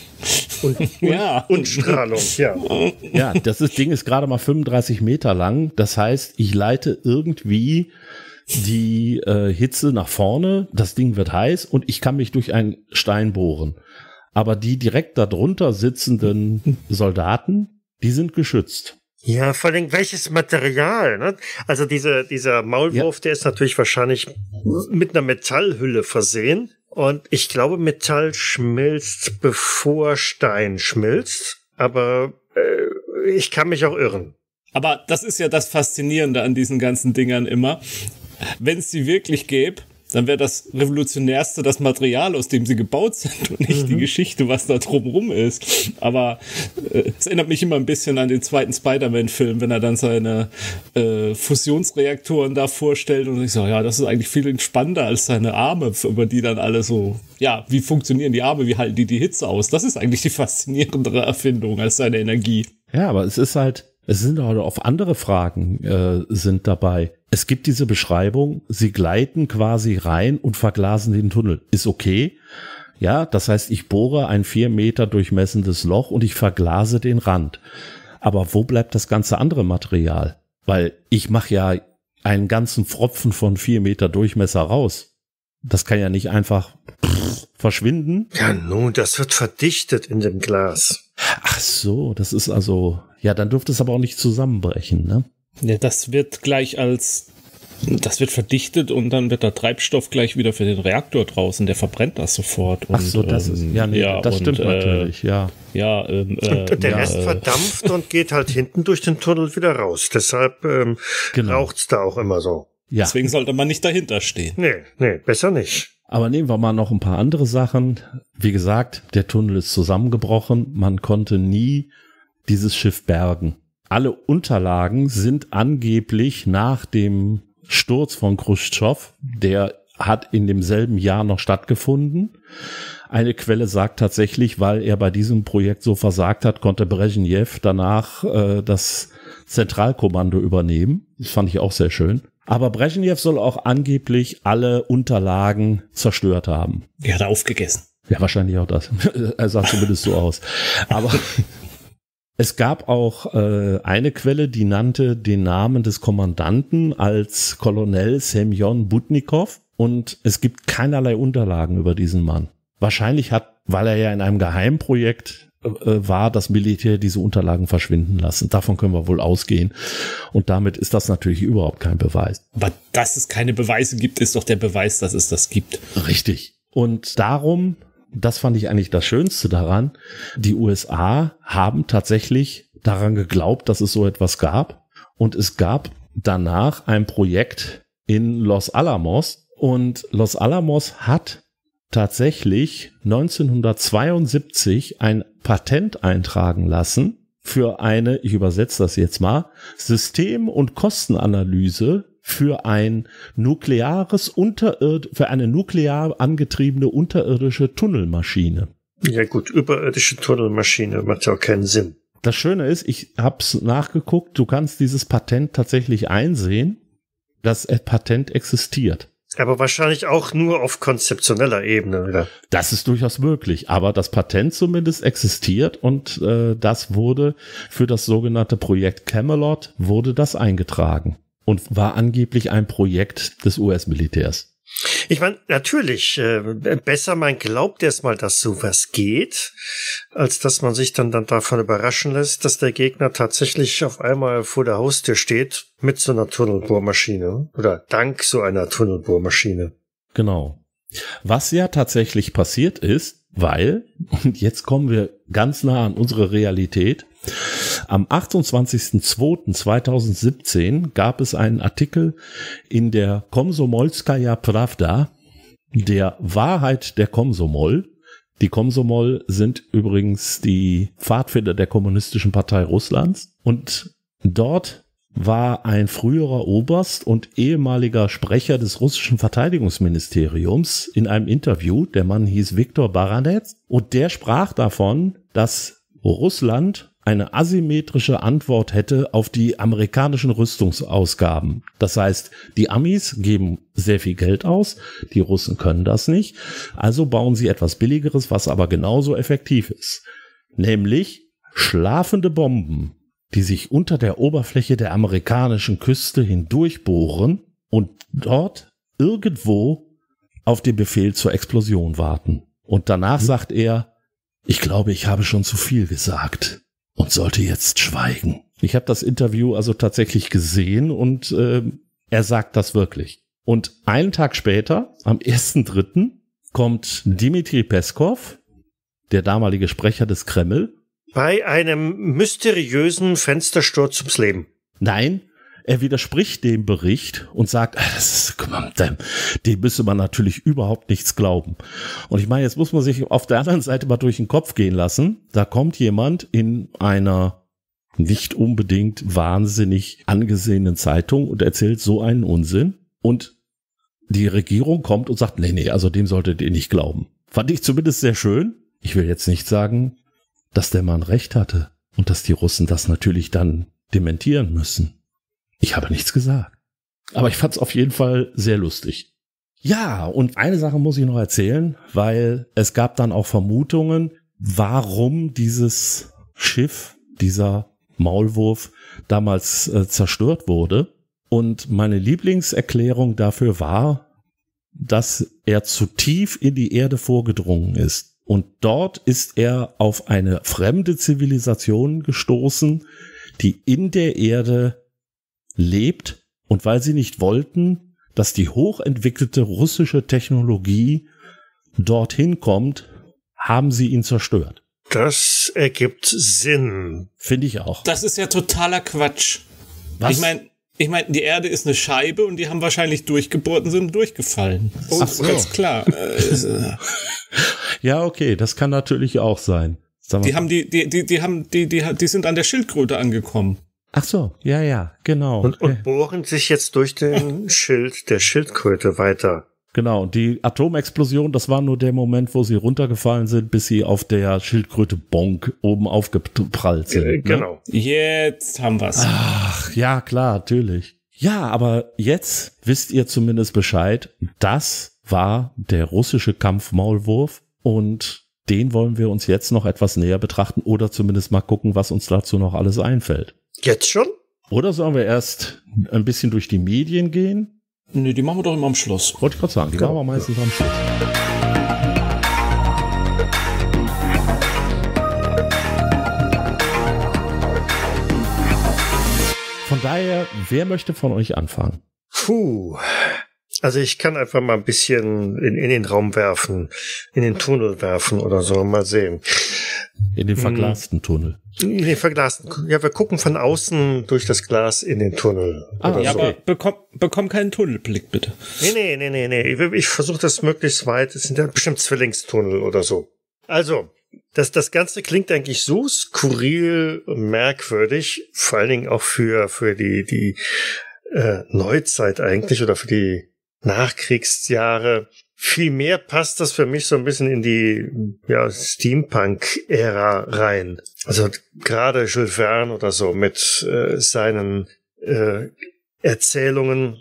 Und Strahlung, ja. Ja, das Ding ist gerade mal 35 Meter lang. Das heißt, ich leite irgendwie die Hitze nach vorne, das Ding wird heiß und ich kann mich durch einen Stein bohren. Aber die direkt darunter sitzenden Soldaten, die sind geschützt. Ja, vor allem welches Material, ne? Also dieser Maulwurf, der ist natürlich wahrscheinlich mit einer Metallhülle versehen. Und ich glaube, Metall schmilzt, bevor Stein schmilzt. Aber ich kann mich auch irren. Aber das ist ja das Faszinierende an diesen ganzen Dingern immer. Wenn es sie wirklich gäbe, dann wäre das Revolutionärste das Material, aus dem sie gebaut sind und nicht die Geschichte, was da drumrum ist. Aber es erinnert mich immer ein bisschen an den zweiten Spider-Man-Film, wenn er dann seine Fusionsreaktoren da vorstellt und ich so, ja, das ist eigentlich viel spannender als seine Arme, über die dann alle so, ja, wie funktionieren die Arme, wie halten die Hitze aus? Das ist eigentlich die faszinierendere Erfindung als seine Energie. Ja, aber es sind auch auf andere Fragen sind dabei. Es gibt diese Beschreibung, sie gleiten quasi rein und verglasen den Tunnel. Ist okay. Ja, das heißt, ich bohre ein 4 Meter durchmessendes Loch und ich verglase den Rand. Aber wo bleibt das ganze andere Material? Weil ich mache ja einen ganzen Pfropfen von 4 Meter Durchmesser raus. Das kann ja nicht einfach verschwinden. Ja, nun, das wird verdichtet in dem Glas. Ach so, das ist also, ja, dann dürfte es aber auch nicht zusammenbrechen, ne? Ja, das wird verdichtet und dann wird der Treibstoff gleich wieder für den Reaktor draußen, der verbrennt das sofort. Und, ach so, das ist, ja, nee, ja, das stimmt natürlich, ja. Ja, und der Rest verdampft und geht halt hinten durch den Tunnel wieder raus. Deshalb raucht's da auch immer so. Ja. Deswegen sollte man nicht dahinter stehen. Nee, besser nicht. Aber nehmen wir mal noch ein paar andere Sachen. Wie gesagt, der Tunnel ist zusammengebrochen. Man konnte nie dieses Schiff bergen. Alle Unterlagen sind angeblich nach dem Sturz von Chruschtschow, der hat in demselben Jahr noch stattgefunden. Eine Quelle sagt tatsächlich, weil er bei diesem Projekt so versagt hat, konnte Brezhnev danach das Zentralkommando übernehmen. Das fand ich auch sehr schön. Aber Brezhnev soll auch angeblich alle Unterlagen zerstört haben. Er hat aufgegessen. Ja, wahrscheinlich auch das. Er sah zumindest so aus. Aber es gab auch eine Quelle, die nannte den Namen des Kommandanten als Colonel Semyon Budnikov. Und es gibt keinerlei Unterlagen über diesen Mann. Wahrscheinlich weil er ja in einem Geheimprojekt war, das Militär diese Unterlagen verschwinden lassen. Davon können wir wohl ausgehen. Und damit ist das natürlich überhaupt kein Beweis. Aber dass es keine Beweise gibt, ist doch der Beweis, dass es das gibt. Richtig. Und darum, das fand ich eigentlich das Schönste daran, die USA haben tatsächlich daran geglaubt, dass es so etwas gab. Und es gab danach ein Projekt in Los Alamos. Und Los Alamos hat tatsächlich 1972 ein Patent eintragen lassen für eine, ich übersetze das jetzt mal, System- und Kostenanalyse für eine nuklear angetriebene unterirdische Tunnelmaschine. Ja gut, überirdische Tunnelmaschine macht ja auch keinen Sinn. Das Schöne ist, ich habe es nachgeguckt, du kannst dieses Patent tatsächlich einsehen, dass Patent existiert. Aber wahrscheinlich auch nur auf konzeptioneller Ebene, oder? Das ist durchaus möglich, aber das Patent zumindest existiert und das wurde für das sogenannte Projekt Camelot wurde das eingetragen und war angeblich ein Projekt des US-Militärs. Ich meine, natürlich, besser man glaubt erstmal, dass sowas geht, als dass man sich dann davon überraschen lässt, dass der Gegner tatsächlich auf einmal vor der Haustür steht mit so einer Tunnelbohrmaschine oder dank so einer Tunnelbohrmaschine. Genau. Was ja tatsächlich passiert ist, weil, und jetzt kommen wir ganz nah an unsere Realität, am 28.02.2017 gab es einen Artikel in der Komsomolskaja Pravda, der Wahrheit der Komsomol. Die Komsomol sind übrigens die Pfadfinder der Kommunistischen Partei Russlands. Und dort war ein früherer Oberst und ehemaliger Sprecher des russischen Verteidigungsministeriums in einem Interview. Der Mann hieß Viktor Baranets und der sprach davon, dass Russland eine asymmetrische Antwort hätte auf die amerikanischen Rüstungsausgaben. Das heißt, die Amis geben sehr viel Geld aus, die Russen können das nicht, also bauen sie etwas Billigeres, was aber genauso effektiv ist. Nämlich schlafende Bomben, die sich unter der Oberfläche der amerikanischen Küste hindurchbohren und dort irgendwo auf den Befehl zur Explosion warten. Und danach sagt er, ich glaube, ich habe schon zu viel gesagt und sollte jetzt schweigen. Ich habe das Interview also tatsächlich gesehen und er sagt das wirklich. Und einen Tag später, am 1.3., kommt Dmitri Peskov, der damalige Sprecher des Kreml, bei einem mysteriösen Fenstersturz ums Leben. Nein, er widerspricht dem Bericht und sagt, dem müsse man natürlich überhaupt nichts glauben. Und ich meine, jetzt muss man sich auf der anderen Seite mal durch den Kopf gehen lassen. Da kommt jemand in einer nicht unbedingt wahnsinnig angesehenen Zeitung und erzählt so einen Unsinn. Und die Regierung kommt und sagt, nee, also dem solltet ihr nicht glauben. Fand ich zumindest sehr schön. Ich will jetzt nicht sagen, dass der Mann recht hatte und dass die Russen das natürlich dann dementieren müssen. Ich habe nichts gesagt. Aber ich fand es auf jeden Fall sehr lustig. Ja, und eine Sache muss ich noch erzählen, weil es gab dann auch Vermutungen, warum dieses Schiff, dieser Maulwurf, damals zerstört wurde. Und meine Lieblingserklärung dafür war, dass er zu tief in die Erde vorgedrungen ist. Und dort ist er auf eine fremde Zivilisation gestoßen, die in der Erde lebt. Und weil sie nicht wollten, dass die hochentwickelte russische Technologie dorthin kommt, haben sie ihn zerstört. Das ergibt Sinn. Finde ich auch. Das ist ja totaler Quatsch. Was? Ich meine, die Erde ist eine Scheibe und die haben wahrscheinlich durchgebohrt und sind durchgefallen. Ach so. Ganz klar. Ja, okay, das kann natürlich auch sein. Die sind an der Schildkröte angekommen. Ach so, ja, genau. Und bohren sich jetzt durch den Schild der Schildkröte weiter. Genau, und die Atomexplosion, das war nur der Moment, wo sie runtergefallen sind, bis sie auf der Schildkröte Bonk oben aufgeprallt sind. Genau. Ne? Jetzt haben wir's. Ach, ja, klar, natürlich. Ja, aber jetzt wisst ihr zumindest Bescheid, das war der russische Kampfmaulwurf und den wollen wir uns jetzt noch etwas näher betrachten oder zumindest mal gucken, was uns dazu noch alles einfällt. Jetzt schon? Oder sollen wir erst ein bisschen durch die Medien gehen? Nee, die machen wir doch immer am Schluss. Wollte ich gerade sagen, die machen wir meistens am Schluss. daher, wer möchte von euch anfangen? Puh. Also ich kann einfach mal ein bisschen in den Raum werfen, in den Tunnel werfen oder so, mal sehen. In den verglasten Tunnel. In den verglasten. Ja, wir gucken von außen durch das Glas in den Tunnel. Ja, so. aber bekomm keinen Tunnelblick, bitte. Nee. Ich versuche das möglichst weit. Es sind ja bestimmt Zwillingstunnel oder so. Also, das Ganze klingt eigentlich so skurril und merkwürdig, vor allen Dingen auch für die Neuzeit eigentlich oder für die Nachkriegsjahre. Vielmehr passt das für mich so ein bisschen in die Steampunk-Ära rein. Also gerade Jules Verne oder so mit seinen Erzählungen,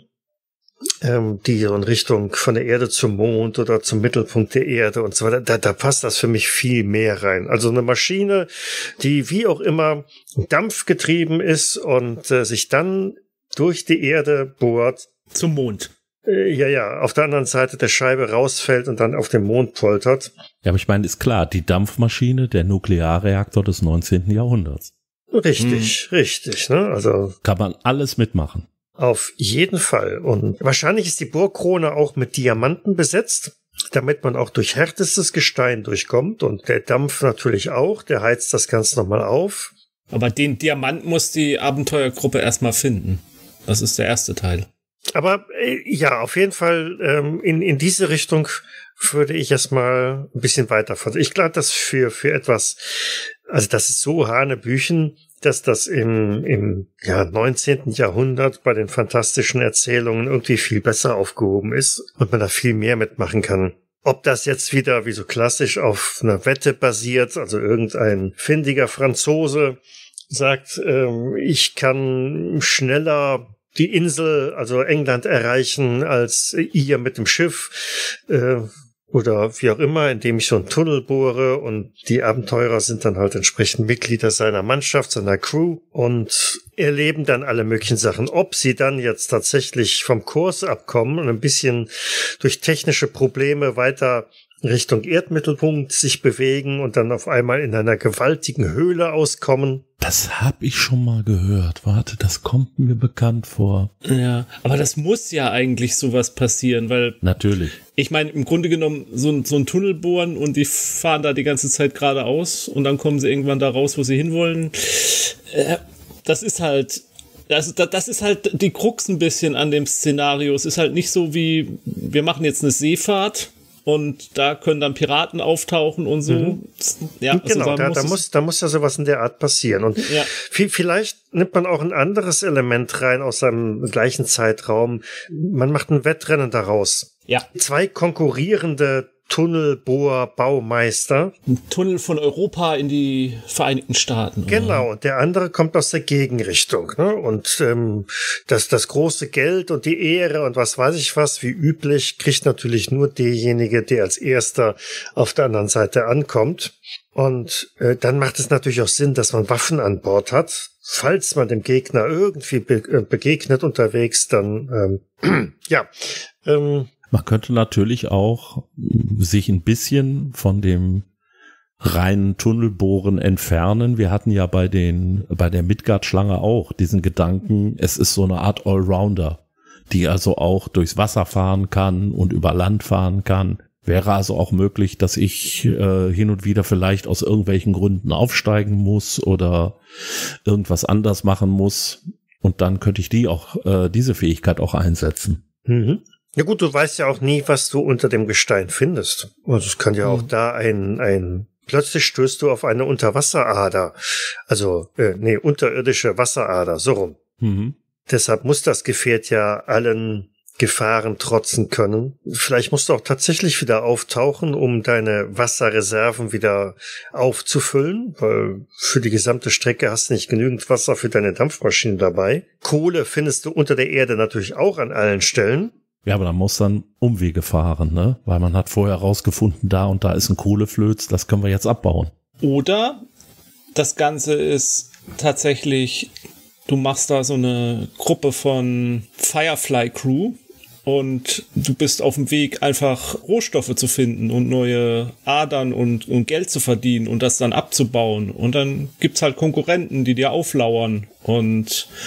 die so in Richtung von der Erde zum Mond oder zum Mittelpunkt der Erde und so weiter, da passt das für mich viel mehr rein. Also eine Maschine, die wie auch immer dampfgetrieben ist und sich dann durch die Erde bohrt. Zum Mond. Ja, auf der anderen Seite der Scheibe rausfällt und dann auf dem Mond poltert. Ja, aber ich meine, ist klar, die Dampfmaschine, der Nuklearreaktor des 19. Jahrhunderts. Richtig, ne? Also kann man alles mitmachen. Auf jeden Fall. Und wahrscheinlich ist die Bohrkrone auch mit Diamanten besetzt, damit man auch durch härtestes Gestein durchkommt. Und der Dampf natürlich auch, der heizt das Ganze nochmal auf. Aber den Diamant muss die Abenteuergruppe erstmal finden. Das ist der erste Teil. Aber ja, auf jeden Fall in diese Richtung würde ich erstmal ein bisschen weiterfahren. Ich glaube, dass für etwas, also das ist so Hanebüchen, dass das im 19. Jahrhundert bei den fantastischen Erzählungen irgendwie viel besser aufgehoben ist und man da viel mehr mitmachen kann. Ob das jetzt wieder wie so klassisch auf einer Wette basiert, also irgendein findiger Franzose sagt, ich kann schneller die Insel, also England, erreichen als ihr mit dem Schiff oder wie auch immer, indem ich so einen Tunnel bohre, und die Abenteurer sind dann halt entsprechend Mitglieder seiner Mannschaft, seiner Crew und erleben dann alle möglichen Sachen. Ob sie dann jetzt tatsächlich vom Kurs abkommen und ein bisschen durch technische Probleme weiter Richtung Erdmittelpunkt sich bewegen und dann auf einmal in einer gewaltigen Höhle auskommen. Das habe ich schon mal gehört. Warte, das kommt mir bekannt vor. Ja, aber das muss ja eigentlich sowas passieren, weil... Natürlich. Ich meine, im Grunde genommen so ein Tunnel bohren und die fahren da die ganze Zeit geradeaus und dann kommen sie irgendwann da raus, wo sie hinwollen. Das ist halt... Das ist halt die Krux ein bisschen an dem Szenario. Es ist halt nicht so wie, wir machen jetzt eine Seefahrt und da können dann Piraten auftauchen und so. Mhm. Ja, genau, da muss ja sowas in der Art passieren. Und vielleicht nimmt man auch ein anderes Element rein aus seinem gleichen Zeitraum. Man macht ein Wettrennen daraus. Ja. 2 konkurrierende Tunnelbohrbaumeister. Ein Tunnel von Europa in die Vereinigten Staaten. Genau, und der andere kommt aus der Gegenrichtung. Ne? Und das große Geld und die Ehre und was weiß ich was, wie üblich, kriegt natürlich nur derjenige, der als erster auf der anderen Seite ankommt. Und dann macht es natürlich auch Sinn, dass man Waffen an Bord hat. Falls man dem Gegner irgendwie begegnet unterwegs, dann man könnte natürlich auch sich ein bisschen von dem reinen Tunnelbohren entfernen. Wir hatten ja bei der Midgard-Schlange auch diesen Gedanken, es ist so eine Art Allrounder, die also auch durchs Wasser fahren kann und über Land fahren kann. Wäre also auch möglich, dass ich hin und wieder vielleicht aus irgendwelchen Gründen aufsteigen muss oder irgendwas anders machen muss. Und dann könnte ich diese Fähigkeit auch einsetzen. Mhm. Ja gut, du weißt ja auch nie, was du unter dem Gestein findest. Also es kann ja auch da plötzlich stößt du auf eine Unterwasserader. Also, unterirdische Wasserader, so rum. Mhm. Deshalb muss das Gefährt ja allen Gefahren trotzen können. Vielleicht musst du auch tatsächlich wieder auftauchen, um deine Wasserreserven wieder aufzufüllen, weil für die gesamte Strecke hast du nicht genügend Wasser für deine Dampfmaschine dabei. Kohle findest du unter der Erde natürlich auch an allen Stellen. Ja, aber man muss dann Umwege fahren, ne? Weil man hat vorher rausgefunden, da und da ist ein Kohleflöz, das können wir jetzt abbauen. Oder das Ganze ist tatsächlich, du machst da so eine Gruppe von Firefly Crew und du bist auf dem Weg, einfach Rohstoffe zu finden und neue Adern und Geld zu verdienen und das dann abzubauen. Und dann gibt's halt Konkurrenten, die dir auflauern und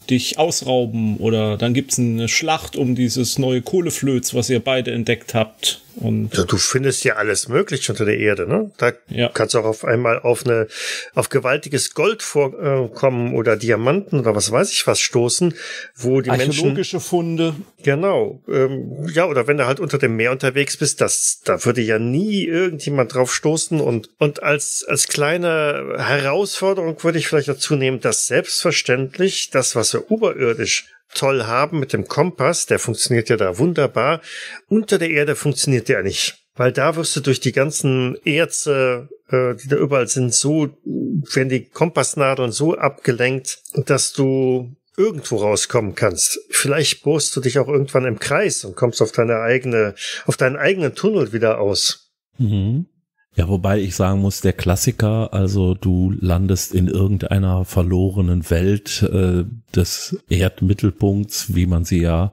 dich ausrauben oder dann gibt's eine Schlacht um dieses neue Kohleflöz, was ihr beide entdeckt habt. Und ja, du findest ja alles möglich unter der Erde, ne? Da kannst du auch auf einmal auf gewaltiges Gold vorkommen oder Diamanten oder was weiß ich was stoßen, wo die archäologische Funde. Genau. Ja, oder wenn du halt unter dem Meer unterwegs bist, da würde ja nie irgendjemand drauf stoßen und als kleine Herausforderung würde ich vielleicht dazu nehmen, dass selbstverständlich das, was wir oberirdisch toll haben mit dem Kompass, der funktioniert ja da wunderbar. Unter der Erde funktioniert der nicht, weil da wirst du durch die ganzen Erze, die da überall sind, so werden die Kompassnadeln so abgelenkt, dass du irgendwo rauskommen kannst. Vielleicht bohrst du dich auch irgendwann im Kreis und kommst auf deinen eigenen Tunnel wieder aus. Mhm. Ja, wobei ich sagen muss, der Klassiker, also du landest in irgendeiner verlorenen Welt des Erdmittelpunkts, wie man sie ja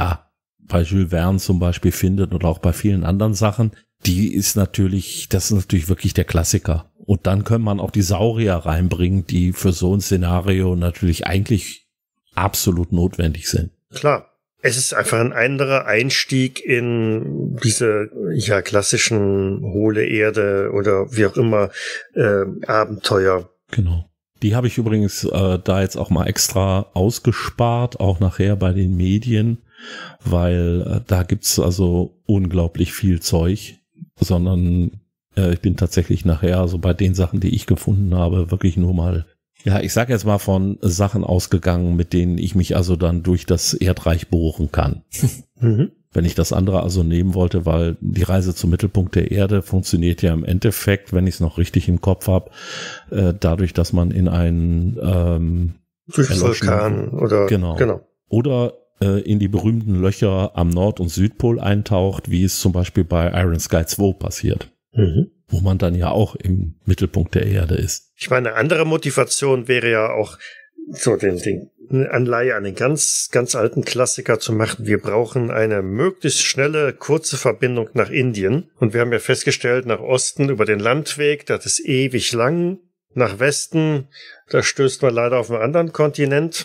bei Jules Verne zum Beispiel findet oder auch bei vielen anderen Sachen, das ist natürlich wirklich der Klassiker. Und dann kann man auch die Saurier reinbringen, die für so ein Szenario natürlich eigentlich absolut notwendig sind. Klar. Es ist einfach ein anderer Einstieg in diese klassischen hohle Erde oder wie auch immer Abenteuer. Genau. Die habe ich übrigens da jetzt auch mal extra ausgespart, auch nachher bei den Medien, weil da gibt's also unglaublich viel Zeug, sondern ich bin tatsächlich nachher so bei den Sachen, die ich gefunden habe, wirklich nur mal, ich sag jetzt mal von Sachen ausgegangen, mit denen ich mich also dann durch das Erdreich bohren kann. Mhm. Wenn ich das andere also nehmen wollte, weil die Reise zum Mittelpunkt der Erde funktioniert ja im Endeffekt, wenn ich es noch richtig im Kopf habe, dadurch, dass man in einen durch Vulkan oder genau. Oder in die berühmten Löcher am Nord- und Südpol eintaucht, wie es zum Beispiel bei Iron Sky 2 passiert. Mhm. Wo man dann ja auch im Mittelpunkt der Erde ist. Ich meine, eine andere Motivation wäre ja auch, so eine Anleihe an den ganz, ganz alten Klassiker zu machen. Wir brauchen eine möglichst schnelle, kurze Verbindung nach Indien. Und wir haben ja festgestellt, nach Osten über den Landweg, das ist ewig lang. Nach Westen, da stößt man leider auf einen anderen Kontinent,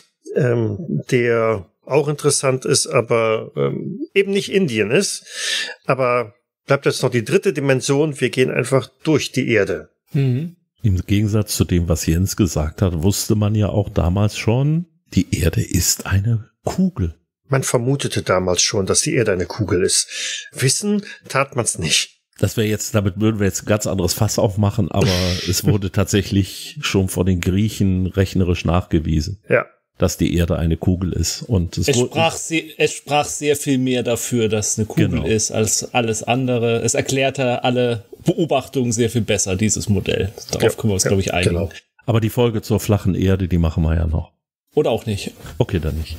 der auch interessant ist, aber eben nicht Indien ist. Aber bleibt jetzt noch die dritte Dimension. Wir gehen einfach durch die Erde. Mhm. Im Gegensatz zu dem, was Jens gesagt hat, wusste man ja auch damals schon, die Erde ist eine Kugel. Man vermutete damals schon, dass die Erde eine Kugel ist. Wissen tat man's nicht. Damit würden wir jetzt ein ganz anderes Fass aufmachen, aber es wurde tatsächlich schon von den Griechen rechnerisch nachgewiesen. Ja. Dass die Erde eine Kugel ist. Und es sprach sehr viel mehr dafür, dass eine Kugel ist, als alles andere. Es erklärte alle Beobachtungen sehr viel besser, dieses Modell. Darauf können wir uns, glaube ich, einigen. Genau. Aber die Folge zur flachen Erde, die machen wir ja noch. Oder auch nicht. Okay, dann nicht.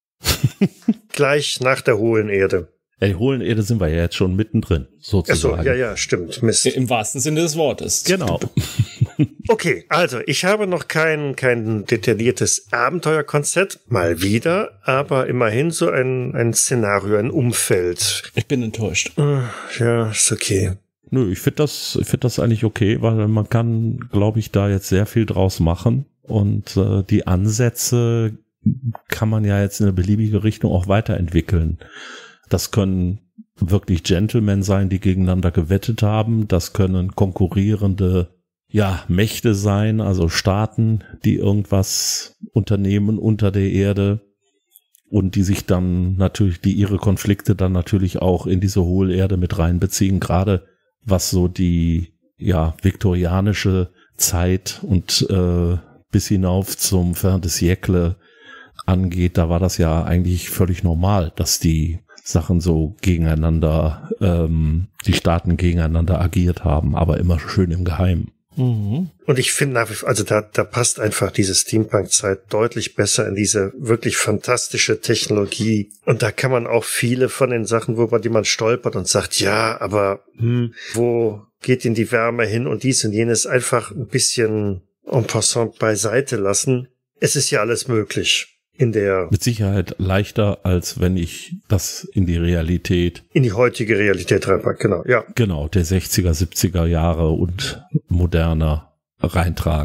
Gleich nach der hohlen Erde. Ja, die hohlen Erde sind wir ja jetzt schon mittendrin, sozusagen. Ach so, ja, stimmt. Mist. Im wahrsten Sinne des Wortes. Genau. Okay, also ich habe noch kein detailliertes Abenteuerkonzept, mal wieder, aber immerhin so ein Szenario, ein Umfeld. Ich bin enttäuscht. Ja, ist okay. Nö, ich finde das eigentlich okay, weil man kann, glaube ich, da jetzt sehr viel draus machen und die Ansätze kann man ja jetzt in eine beliebige Richtung auch weiterentwickeln. Das können wirklich Gentlemen sein, die gegeneinander gewettet haben. Das können konkurrierende Mächte sein, also Staaten, die irgendwas unternehmen unter der Erde und die sich dann natürlich, die ihre Konflikte dann natürlich auch in diese Hohlerde mit reinbeziehen, gerade was so die viktorianische Zeit und bis hinauf zum fin de siècle angeht, da war das ja eigentlich völlig normal, dass die Sachen so gegeneinander, die Staaten gegeneinander agiert haben, aber immer schön im Geheimen. Mhm. Und ich finde, also da passt einfach diese Steampunk-Zeit deutlich besser in diese wirklich fantastische Technologie. Und da kann man auch viele von den Sachen, über die man stolpert und sagt, ja, aber wo geht denn die Wärme hin und dies und jenes einfach ein bisschen en passant beiseite lassen. Es ist ja alles möglich. Mit Sicherheit leichter, als wenn ich das in die heutige Realität reinpacke, genau, ja. Genau, der 60er, 70er Jahre und moderner reintrage.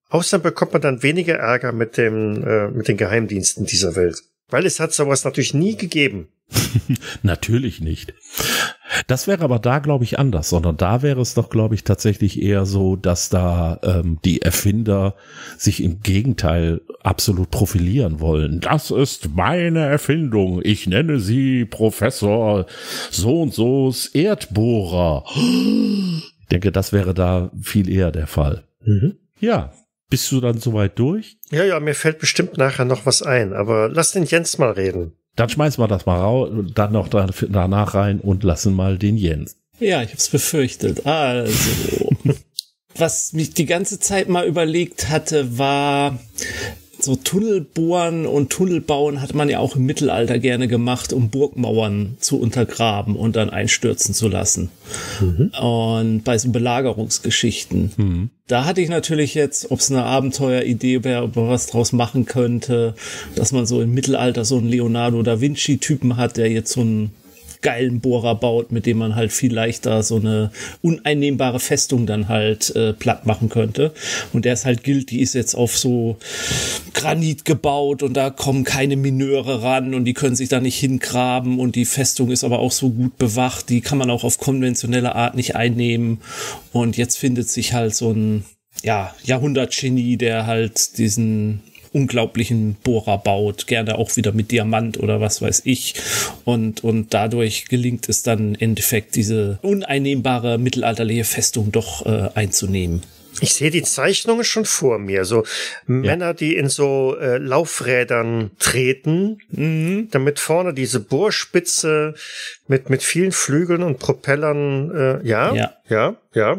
Außerdem bekommt man dann weniger Ärger mit den Geheimdiensten dieser Welt. Weil es hat sowas natürlich nie gegeben. Natürlich nicht. Das wäre aber da, glaube ich, anders, sondern da wäre es doch, glaube ich, tatsächlich eher so, dass da die Erfinder sich im Gegenteil absolut profilieren wollen. Das ist meine Erfindung. Ich nenne sie Professor so und so's Erdbohrer. Ich denke, das wäre da viel eher der Fall. Mhm. Ja. Bist du dann soweit durch? Ja, mir fällt bestimmt nachher noch was ein, aber lass den Jens mal reden. Dann schmeißen wir das mal raus, dann noch danach rein und lassen mal den Jens. Ja, ich hab's befürchtet. Also, was mich die ganze Zeit mal überlegt hatte, war so Tunnelbohren und Tunnelbauen hat man ja auch im Mittelalter gerne gemacht, um Burgmauern zu untergraben und dann einstürzen zu lassen. Mhm. Und bei so Belagerungsgeschichten. Da hatte ich natürlich jetzt, ob es eine Abenteueridee wäre, ob man was draus machen könnte, dass man so im Mittelalter so einen Leonardo da Vinci-Typen hat, der jetzt so einen geilen Bohrer baut, mit dem man halt viel leichter so eine uneinnehmbare Festung dann halt platt machen könnte. Und der ist halt die ist jetzt auf so Granit gebaut und da kommen keine Mineure ran und die können sich da nicht hingraben und die Festung ist aber auch so gut bewacht, die kann man auch auf konventionelle Art nicht einnehmen. Und jetzt findet sich halt so ein Jahrhundertgenie, der halt diesen unglaublichen Bohrer baut, gerne auch wieder mit Diamant oder was weiß ich. Und dadurch gelingt es dann im Endeffekt, diese uneinnehmbare mittelalterliche Festung doch einzunehmen. Ich sehe die Zeichnungen schon vor mir. So Männer, die in so Laufrädern treten, damit vorne diese Bohrspitze mit vielen Flügeln und Propellern, ja.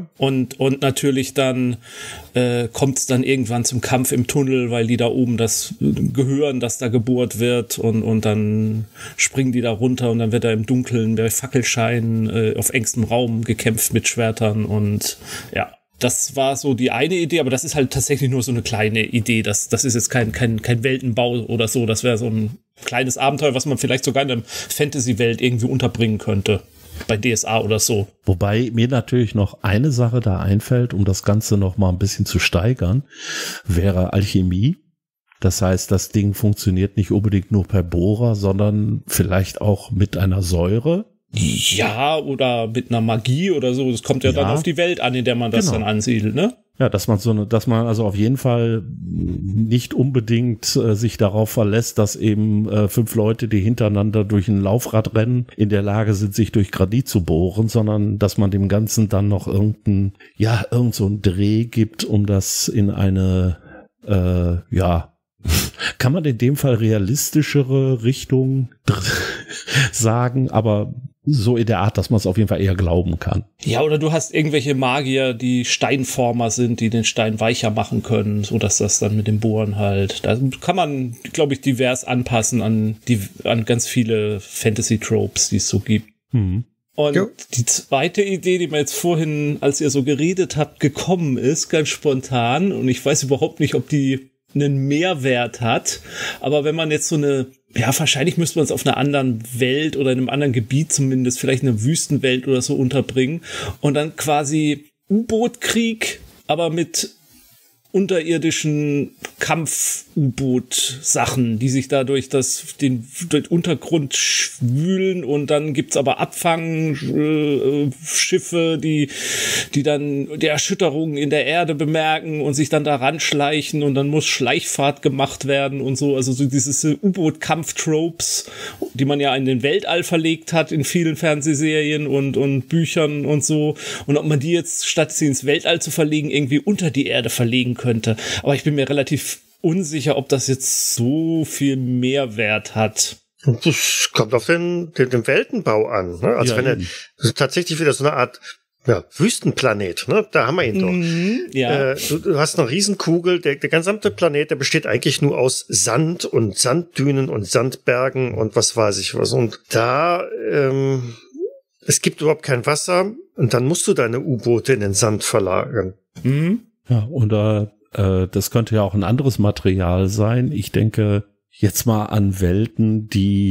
Und natürlich dann kommt es dann irgendwann zum Kampf im Tunnel, weil die da oben das gehören, dass da gebohrt wird und dann springen die da runter und dann wird da im Dunkeln bei Fackelschein auf engstem Raum gekämpft mit Schwertern und ja. Das war so die eine Idee, aber das ist halt tatsächlich nur so eine kleine Idee. Das ist jetzt kein Weltenbau oder so. Das wäre so ein kleines Abenteuer, was man vielleicht sogar in einer Fantasy-Welt irgendwie unterbringen könnte. Bei DSA oder so. Wobei mir natürlich noch eine Sache da einfällt, um das Ganze noch mal ein bisschen zu steigern, wäre Alchemie. Das heißt, das Ding funktioniert nicht unbedingt nur per Bohrer, sondern vielleicht auch mit einer Säure. Ja, oder mit einer Magie oder so. Das kommt ja dann auf die Welt an, in der man das dann ansiedelt, ne? Ja, dass man also auf jeden Fall nicht unbedingt sich darauf verlässt, dass eben 5 Leute, die hintereinander durch ein Laufrad rennen, in der Lage sind, sich durch Granit zu bohren, sondern dass man dem Ganzen dann noch irgend so einen Dreh gibt, um das in eine, kann man in dem Fall realistischere Richtung sagen, aber so in der Art, dass man es auf jeden Fall eher glauben kann. Ja, oder du hast irgendwelche Magier, die Steinformer sind, die den Stein weicher machen können, so dass das dann mit dem Bohren halt, da kann man, glaube ich, divers anpassen an ganz viele Fantasy-Tropes, die es so gibt. Und die zweite Idee, die mir jetzt vorhin, als ihr so geredet habt, gekommen ist, ganz spontan, und ich weiß überhaupt nicht, ob die einen Mehrwert hat, aber wenn man jetzt so eine, wahrscheinlich müsste man es auf einer anderen Welt oder in einem anderen Gebiet zumindest, vielleicht eine Wüstenwelt oder so unterbringen und dann quasi U-Boot-Krieg, aber mit unterirdischen Kampf-U-Boot-Sachen, die sich da durch den Untergrund schwülen und dann gibt's aber Abfangschiffe, die dann die Erschütterungen in der Erde bemerken und sich dann da ranschleichen und dann muss Schleichfahrt gemacht werden und so, also so diese U-Boot-Kampf-Tropes, die man ja in den Weltall verlegt hat in vielen Fernsehserien und Büchern und so, und ob man die jetzt, statt sie ins Weltall zu verlegen, irgendwie unter die Erde verlegen könnte. Aber ich bin mir relativ unsicher, ob das jetzt so viel Mehrwert hat. Das kommt auf den Weltenbau an. Ne? Also wenn er tatsächlich wieder so eine Art Wüstenplanet, ne? Da haben wir ihn doch. Du hast eine Riesenkugel, der gesamte Planet, der besteht eigentlich nur aus Sand und Sanddünen und Sandbergen und was weiß ich was. Und da, es gibt überhaupt kein Wasser und dann musst du deine U-Boote in den Sand verlagern. Ja, und das könnte ja auch ein anderes Material sein. Ich denke jetzt mal an Welten, die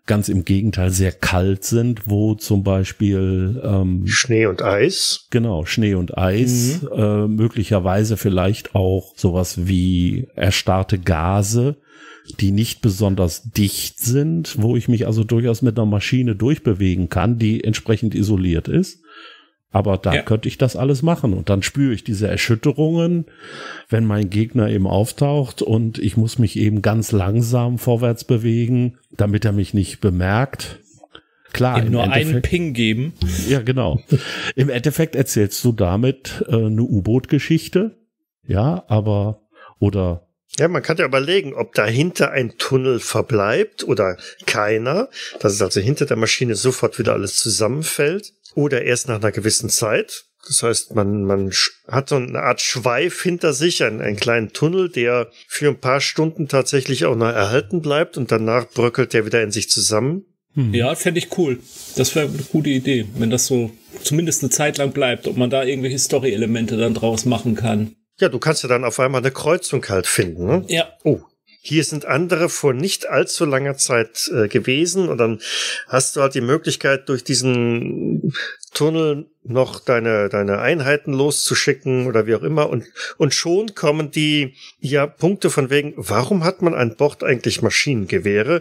ganz im Gegenteil sehr kalt sind, wo zum Beispiel Schnee und Eis. Genau, Schnee und Eis, möglicherweise vielleicht auch sowas wie erstarrte Gase, die nicht besonders dicht sind, wo ich mich also durchaus mit einer Maschine durchbewegen kann, die entsprechend isoliert ist. Aber da könnte ich das alles machen und dann spüre ich diese Erschütterungen, wenn mein Gegner eben auftaucht und ich muss mich eben ganz langsam vorwärts bewegen, damit er mich nicht bemerkt. Klar, ihm nur einen Ping geben. Ja, genau. Im Endeffekt erzählst du damit eine U-Boot-Geschichte, ja, aber oder ja, man kann ja überlegen, ob dahinter ein Tunnel verbleibt oder keiner, dass es also hinter der Maschine sofort wieder alles zusammenfällt oder erst nach einer gewissen Zeit. Das heißt, man hat so eine Art Schweif hinter sich, einen kleinen Tunnel, der für ein paar Stunden tatsächlich auch noch erhalten bleibt und danach bröckelt der wieder in sich zusammen. Ja, fände ich cool. Das wäre eine gute Idee, wenn das so zumindest eine Zeit lang bleibt, ob man da irgendwelche Story-Elemente dann draus machen kann. Ja, du kannst ja dann auf einmal eine Kreuzung halt finden, ne? Ja. Oh, hier sind andere vor nicht allzu langer Zeit gewesen und dann hast du halt die Möglichkeit, durch diesen Tunnel noch deine Einheiten loszuschicken oder wie auch immer und schon kommen die Punkte von wegen, warum hat man an Bord eigentlich Maschinengewehre,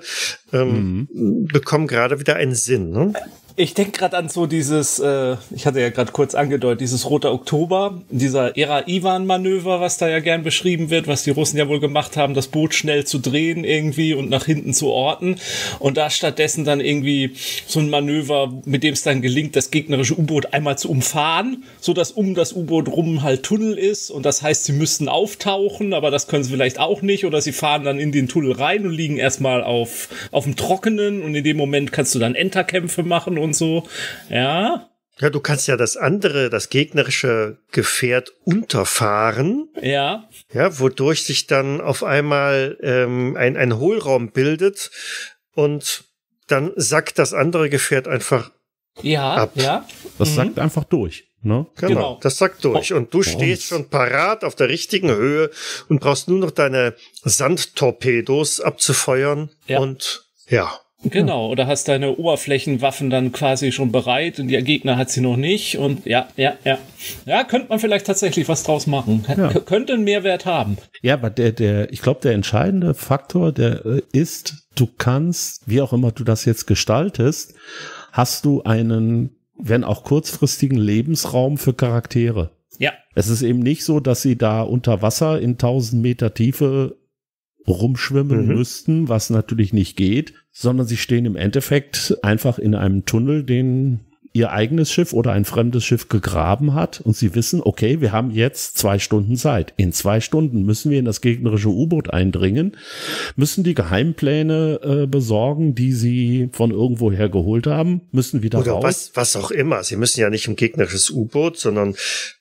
bekommen gerade wieder einen Sinn, ne? Ich denke gerade an so dieses, ich hatte ja gerade kurz angedeutet, dieses Rote Oktober, dieser Era-Ivan-Manöver, was da ja gern beschrieben wird, was die Russen ja wohl gemacht haben, das Boot schnell zu drehen irgendwie und nach hinten zu orten und da stattdessen dann irgendwie so ein Manöver, mit dem es dann gelingt, das gegnerische U-Boot einmal zu umfahren, so dass um das U-Boot rum halt Tunnel ist und das heißt, sie müssten auftauchen, aber das können sie vielleicht auch nicht oder sie fahren dann in den Tunnel rein und liegen erstmal auf dem Trockenen und in dem Moment kannst du dann Enterkämpfe machen und so, ja. Ja, du kannst ja das gegnerische Gefährt unterfahren. Ja. Ja, wodurch sich dann auf einmal ein Hohlraum bildet und dann sackt das andere Gefährt einfach ab. Ja. Das sackt einfach durch. Ne? Genau, das sackt durch. Und du stehst schon parat auf der richtigen Höhe und brauchst nur noch deine Sandtorpedos abzufeuern. Ja. Und ja. Genau, oder hast deine Oberflächenwaffen dann quasi schon bereit und der Gegner hat sie noch nicht und ja. Ja, könnte man vielleicht tatsächlich was draus machen. Könnte einen Mehrwert haben. Ja, aber ich glaube, der entscheidende Faktor, der ist, du kannst, wie auch immer du das jetzt gestaltest, hast du einen, wenn auch kurzfristigen Lebensraum für Charaktere. Ja. Es ist eben nicht so, dass sie da unter Wasser in 1000 Meter Tiefe rumschwimmen müssten, was natürlich nicht geht, sondern sie stehen im Endeffekt einfach in einem Tunnel, den ihr eigenes Schiff oder ein fremdes Schiff gegraben hat und sie wissen, okay, wir haben jetzt 2 Stunden Zeit. In 2 Stunden müssen wir in das gegnerische U-Boot eindringen, müssen die Geheimpläne besorgen, die sie von irgendwoher geholt haben, müssen wieder oder raus. Was auch immer. Sie müssen ja nicht im gegnerisches U-Boot, sondern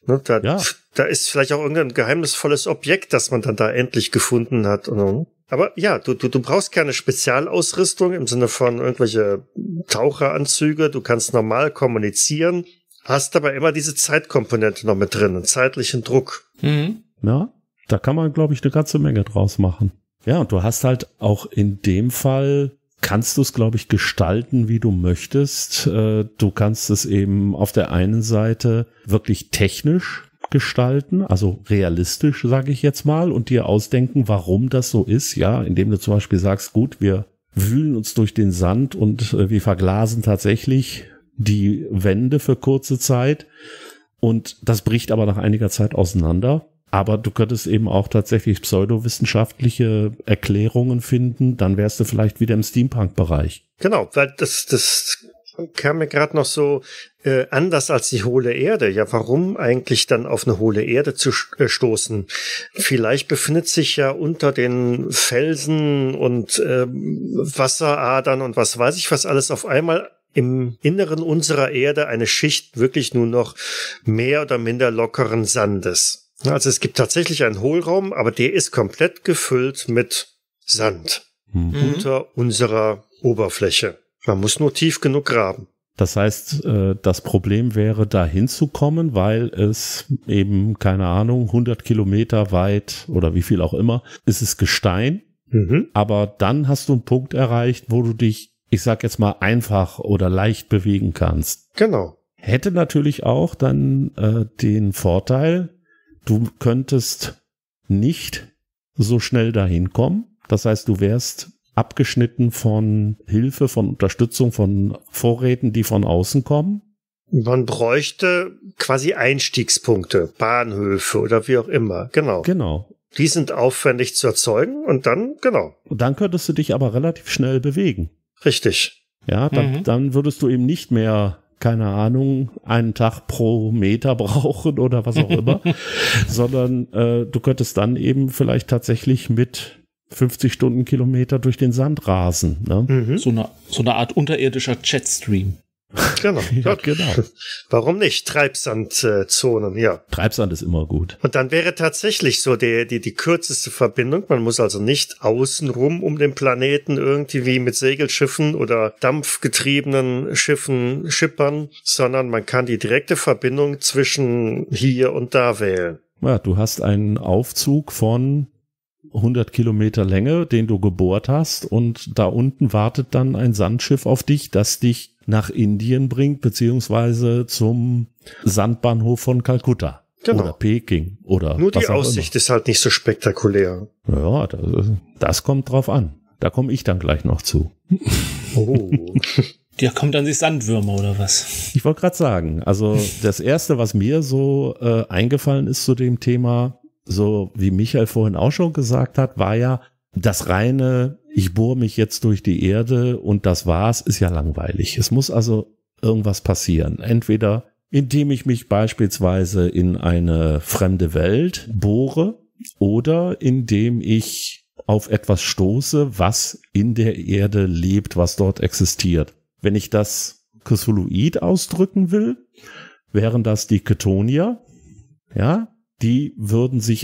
da ist vielleicht auch irgendein geheimnisvolles Objekt, das man dann da endlich gefunden hat. Aber ja, du brauchst keine Spezialausrüstung im Sinne von irgendwelche Taucheranzüge. Du kannst normal kommunizieren, hast aber immer diese Zeitkomponente noch mit drin, einen zeitlichen Druck. Ja, da kann man, glaube ich, eine ganze Menge draus machen. Ja, und du hast halt auch in dem Fall, kannst du es, glaube ich, gestalten, wie du möchtest. Du kannst es eben auf der einen Seite wirklich technisch gestalten, also realistisch, sage ich jetzt mal, und dir ausdenken, warum das so ist, ja, indem du zum Beispiel sagst, gut, wir wühlen uns durch den Sand und wir verglasen tatsächlich die Wände für kurze Zeit und das bricht aber nach einiger Zeit auseinander. Aber du könntest eben auch tatsächlich pseudowissenschaftliche Erklärungen finden, dann wärst du vielleicht wieder im Steampunk-Bereich. Genau, weil das kam mir gerade noch so anders als die hohle Erde. Ja, warum eigentlich dann auf eine hohle Erde zu stoßen? Vielleicht befindet sich ja unter den Felsen und Wasseradern und was weiß ich was alles auf einmal im Inneren unserer Erde eine Schicht wirklich nur noch mehr oder minder lockeren Sandes. Also es gibt tatsächlich einen Hohlraum, aber der ist komplett gefüllt mit Sand unter unserer Oberfläche. Man muss nur tief genug graben. Das heißt, das Problem wäre, da hinzukommen, weil es eben, keine Ahnung, 100 Kilometer weit oder wie viel auch immer, ist es Gestein. Aber dann hast du einen Punkt erreicht, wo du dich ich sag jetzt mal, einfach oder leicht bewegen kannst. Genau. Hätte natürlich auch dann den Vorteil, du könntest nicht so schnell dahin kommen. Das heißt, du wärst abgeschnitten von Hilfe, von Unterstützung, von Vorräten, die von außen kommen. Man bräuchte quasi Einstiegspunkte, Bahnhöfe oder wie auch immer. Genau. Genau. Die sind aufwendig zu erzeugen und dann, genau. Und dann könntest du dich aber relativ schnell bewegen. Richtig. Ja, dann würdest du eben nicht mehr, keine Ahnung, einen Tag pro Meter brauchen oder was auch immer, sondern du könntest dann eben vielleicht tatsächlich mit 50 Stundenkilometer durch den Sand rasen. Ne? Mhm. So eine Art unterirdischer Jetstream. Genau. Ja, genau. Warum nicht? Treibsandzonen, ja. Treibsand ist immer gut. Und dann wäre tatsächlich so die kürzeste Verbindung. Man muss also nicht außenrum um den Planeten irgendwie wie mit Segelschiffen oder dampfgetriebenen Schiffen schippern, sondern man kann die direkte Verbindung zwischen hier und da wählen. Ja, du hast einen Aufzug von 100 Kilometer Länge, den du gebohrt hast, und da unten wartet dann ein Sandschiff auf dich, das dich nach Indien bringt, beziehungsweise zum Sandbahnhof von Kalkutta. Genau. Oder Peking oder Nur was die auch Aussicht ist halt nicht so spektakulär. immer. Ja, das kommt drauf an. Da komme ich dann gleich noch zu. Oh. Ja, kommt dann die Sandwürmer oder was? Ich wollte gerade sagen, also das Erste, was mir so eingefallen ist zu dem Thema, so wie Michael vorhin auch schon gesagt hat, war ja das reine, ich bohre mich jetzt durch die Erde und das war's, ist ja langweilig. Es muss also irgendwas passieren. Entweder indem ich mich beispielsweise in eine fremde Welt bohre oder indem ich auf etwas stoße, was in der Erde lebt, was dort existiert. Wenn ich das Cthulhuid ausdrücken will, wären das die Ketonier, ja. Die bohren sich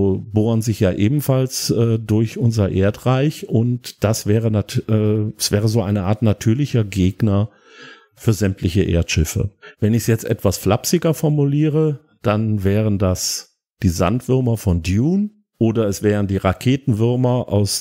ja ebenfalls durch unser Erdreich, und das wäre es wäre so eine Art natürlicher Gegner für sämtliche Erdschiffe. Wenn ich es jetzt etwas flapsiger formuliere, dann wären das die Sandwürmer von Dune, oder es wären die Raketenwürmer aus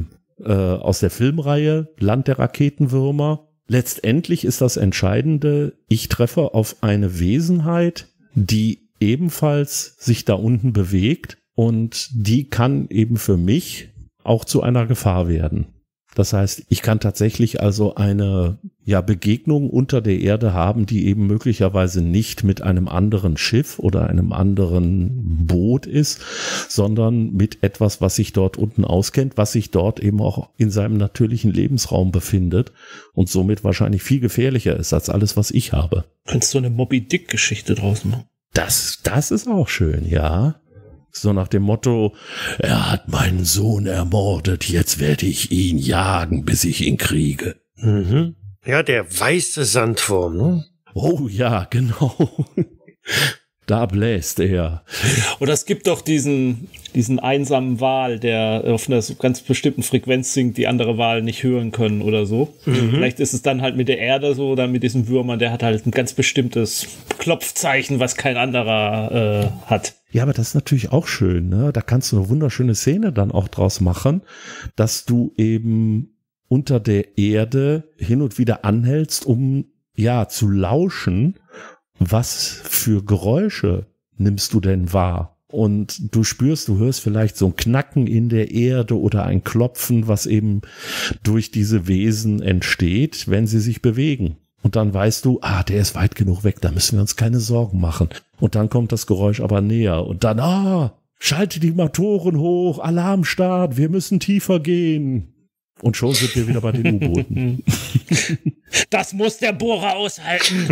der Filmreihe Land der Raketenwürmer. Letztendlich ist das Entscheidende, ich treffe auf eine Wesenheit, die ebenfalls sich da unten bewegt, und die kann eben für mich auch zu einer Gefahr werden. Das heißt, ich kann tatsächlich also eine Begegnung unter der Erde haben, die eben möglicherweise nicht mit einem anderen Schiff oder einem anderen Boot ist, sondern mit etwas, was sich dort unten auskennt, was sich dort eben auch in seinem natürlichen Lebensraum befindet und somit wahrscheinlich viel gefährlicher ist als alles, was ich habe. Kannst du eine Moby-Dick-Geschichte draus machen? Das ist auch schön, ja. So nach dem Motto, er hat meinen Sohn ermordet, jetzt werde ich ihn jagen, bis ich ihn kriege. Mhm. Ja, der weiße Sandwurm, ne? Oh ja, genau. Da bläst er. Oder es gibt doch diesen einsamen Wal, der auf einer so ganz bestimmten Frequenz singt, die andere Wale nicht hören können oder so. Mhm. Vielleicht ist es dann halt mit der Erde so, oder mit diesem Würmern, der hat halt ein ganz bestimmtes Klopfzeichen, was kein anderer hat. Ja, aber das ist natürlich auch schön, ne? Da kannst du eine wunderschöne Szene dann auch draus machen, dass du eben unter der Erde hin und wieder anhältst, um zu lauschen, was für Geräusche nimmst du denn wahr? Und du hörst vielleicht so ein Knacken in der Erde oder ein Klopfen, was eben durch diese Wesen entsteht, wenn sie sich bewegen. Und dann weißt du, der ist weit genug weg, da müssen wir uns keine Sorgen machen. Und dann kommt das Geräusch aber näher. Und dann, schalte die Motoren hoch, Alarmstart, wir müssen tiefer gehen. Und schon sind wir wieder bei den U-Booten. Das muss der Bohrer aushalten.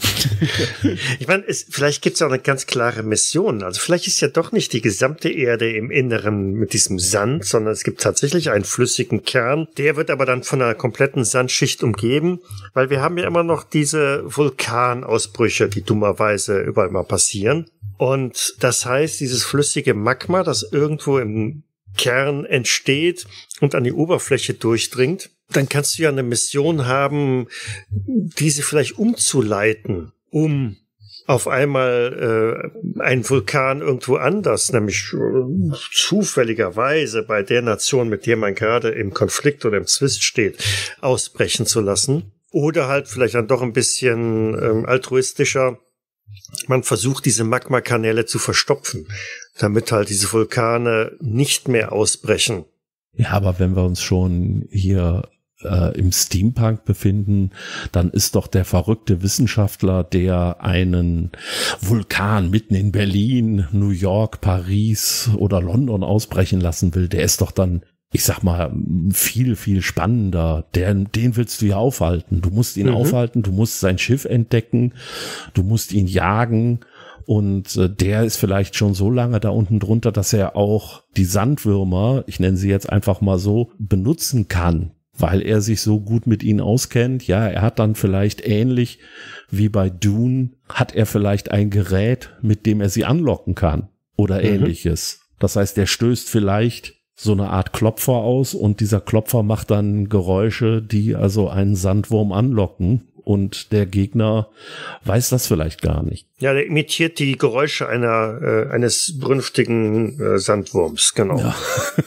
Ich meine, vielleicht gibt es auch eine ganz klare Mission. Also vielleicht ist ja doch nicht die gesamte Erde im Inneren mit diesem Sand, sondern es gibt tatsächlich einen flüssigen Kern. Der wird aber dann von einer kompletten Sandschicht umgeben, weil wir haben ja immer noch diese Vulkanausbrüche, die dummerweise überall mal passieren. Und das heißt, dieses flüssige Magma, das irgendwo im Kern entsteht und an die Oberfläche durchdringt, dann kannst du ja eine Mission haben, diese vielleicht umzuleiten, um auf einmal ein Vulkan irgendwo anders, nämlich zufälligerweise bei der Nation, mit der man gerade im Konflikt oder im Zwist steht, ausbrechen zu lassen. Oder halt vielleicht dann doch ein bisschen altruistischer. Man versucht, diese Magmakanäle zu verstopfen, damit halt diese Vulkane nicht mehr ausbrechen. Ja, aber wenn wir uns schon hier im Steampunk befinden, dann ist doch der verrückte Wissenschaftler, der einen Vulkan mitten in Berlin, New York, Paris oder London ausbrechen lassen will, der ist doch dann, ich sag mal, viel, viel spannender. Den willst du ja aufhalten. Du musst ihn aufhalten, du musst sein Schiff entdecken, du musst ihn jagen. Und der ist vielleicht schon so lange da unten drunter, dass er auch die Sandwürmer, ich nenne sie jetzt einfach mal so, benutzen kann, weil er sich so gut mit ihnen auskennt. Ja, er hat dann vielleicht ähnlich wie bei Dune, hat er vielleicht ein Gerät, mit dem er sie anlocken kann oder ähnliches. Das heißt, er stößt vielleicht so eine Art Klopfer aus und dieser Klopfer macht dann Geräusche, die also einen Sandwurm anlocken. Und der Gegner weiß das vielleicht gar nicht. Ja, der imitiert die Geräusche eines brünftigen Sandwurms, genau. Ja.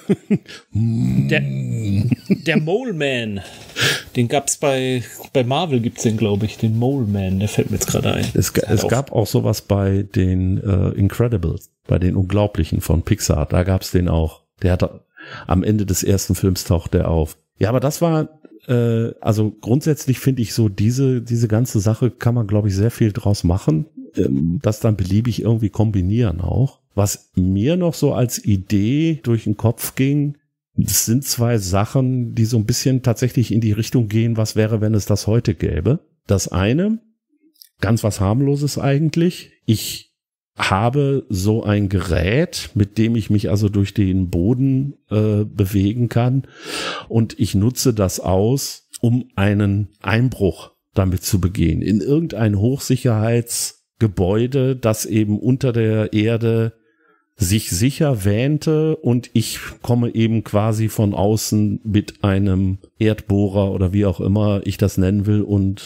Der Mole Man, den gab's bei Marvel, gibt's den, glaube ich, den Mole Man, der fällt mir jetzt gerade ein. Es gab auch sowas bei den Incredibles, bei den Unglaublichen von Pixar, da gab's den auch. Der hat am Ende des ersten Films taucht der auf. Ja, aber das war also grundsätzlich finde ich so, diese ganze Sache kann man, glaube ich, sehr viel draus machen, das dann beliebig irgendwie kombinieren auch. Was mir noch so als Idee durch den Kopf ging, das sind zwei Sachen, die so ein bisschen tatsächlich in die Richtung gehen, was wäre, wenn es das heute gäbe. Das eine, ganz was harmloses eigentlich, ich habe so ein Gerät, mit dem ich mich also durch den Boden bewegen kann und ich nutze das aus, um einen Einbruch damit zu begehen in irgendein Hochsicherheitsgebäude, das eben unter der Erde sich sicher wähnte und ich komme eben quasi von außen mit einem Erdbohrer oder wie auch immer ich das nennen will und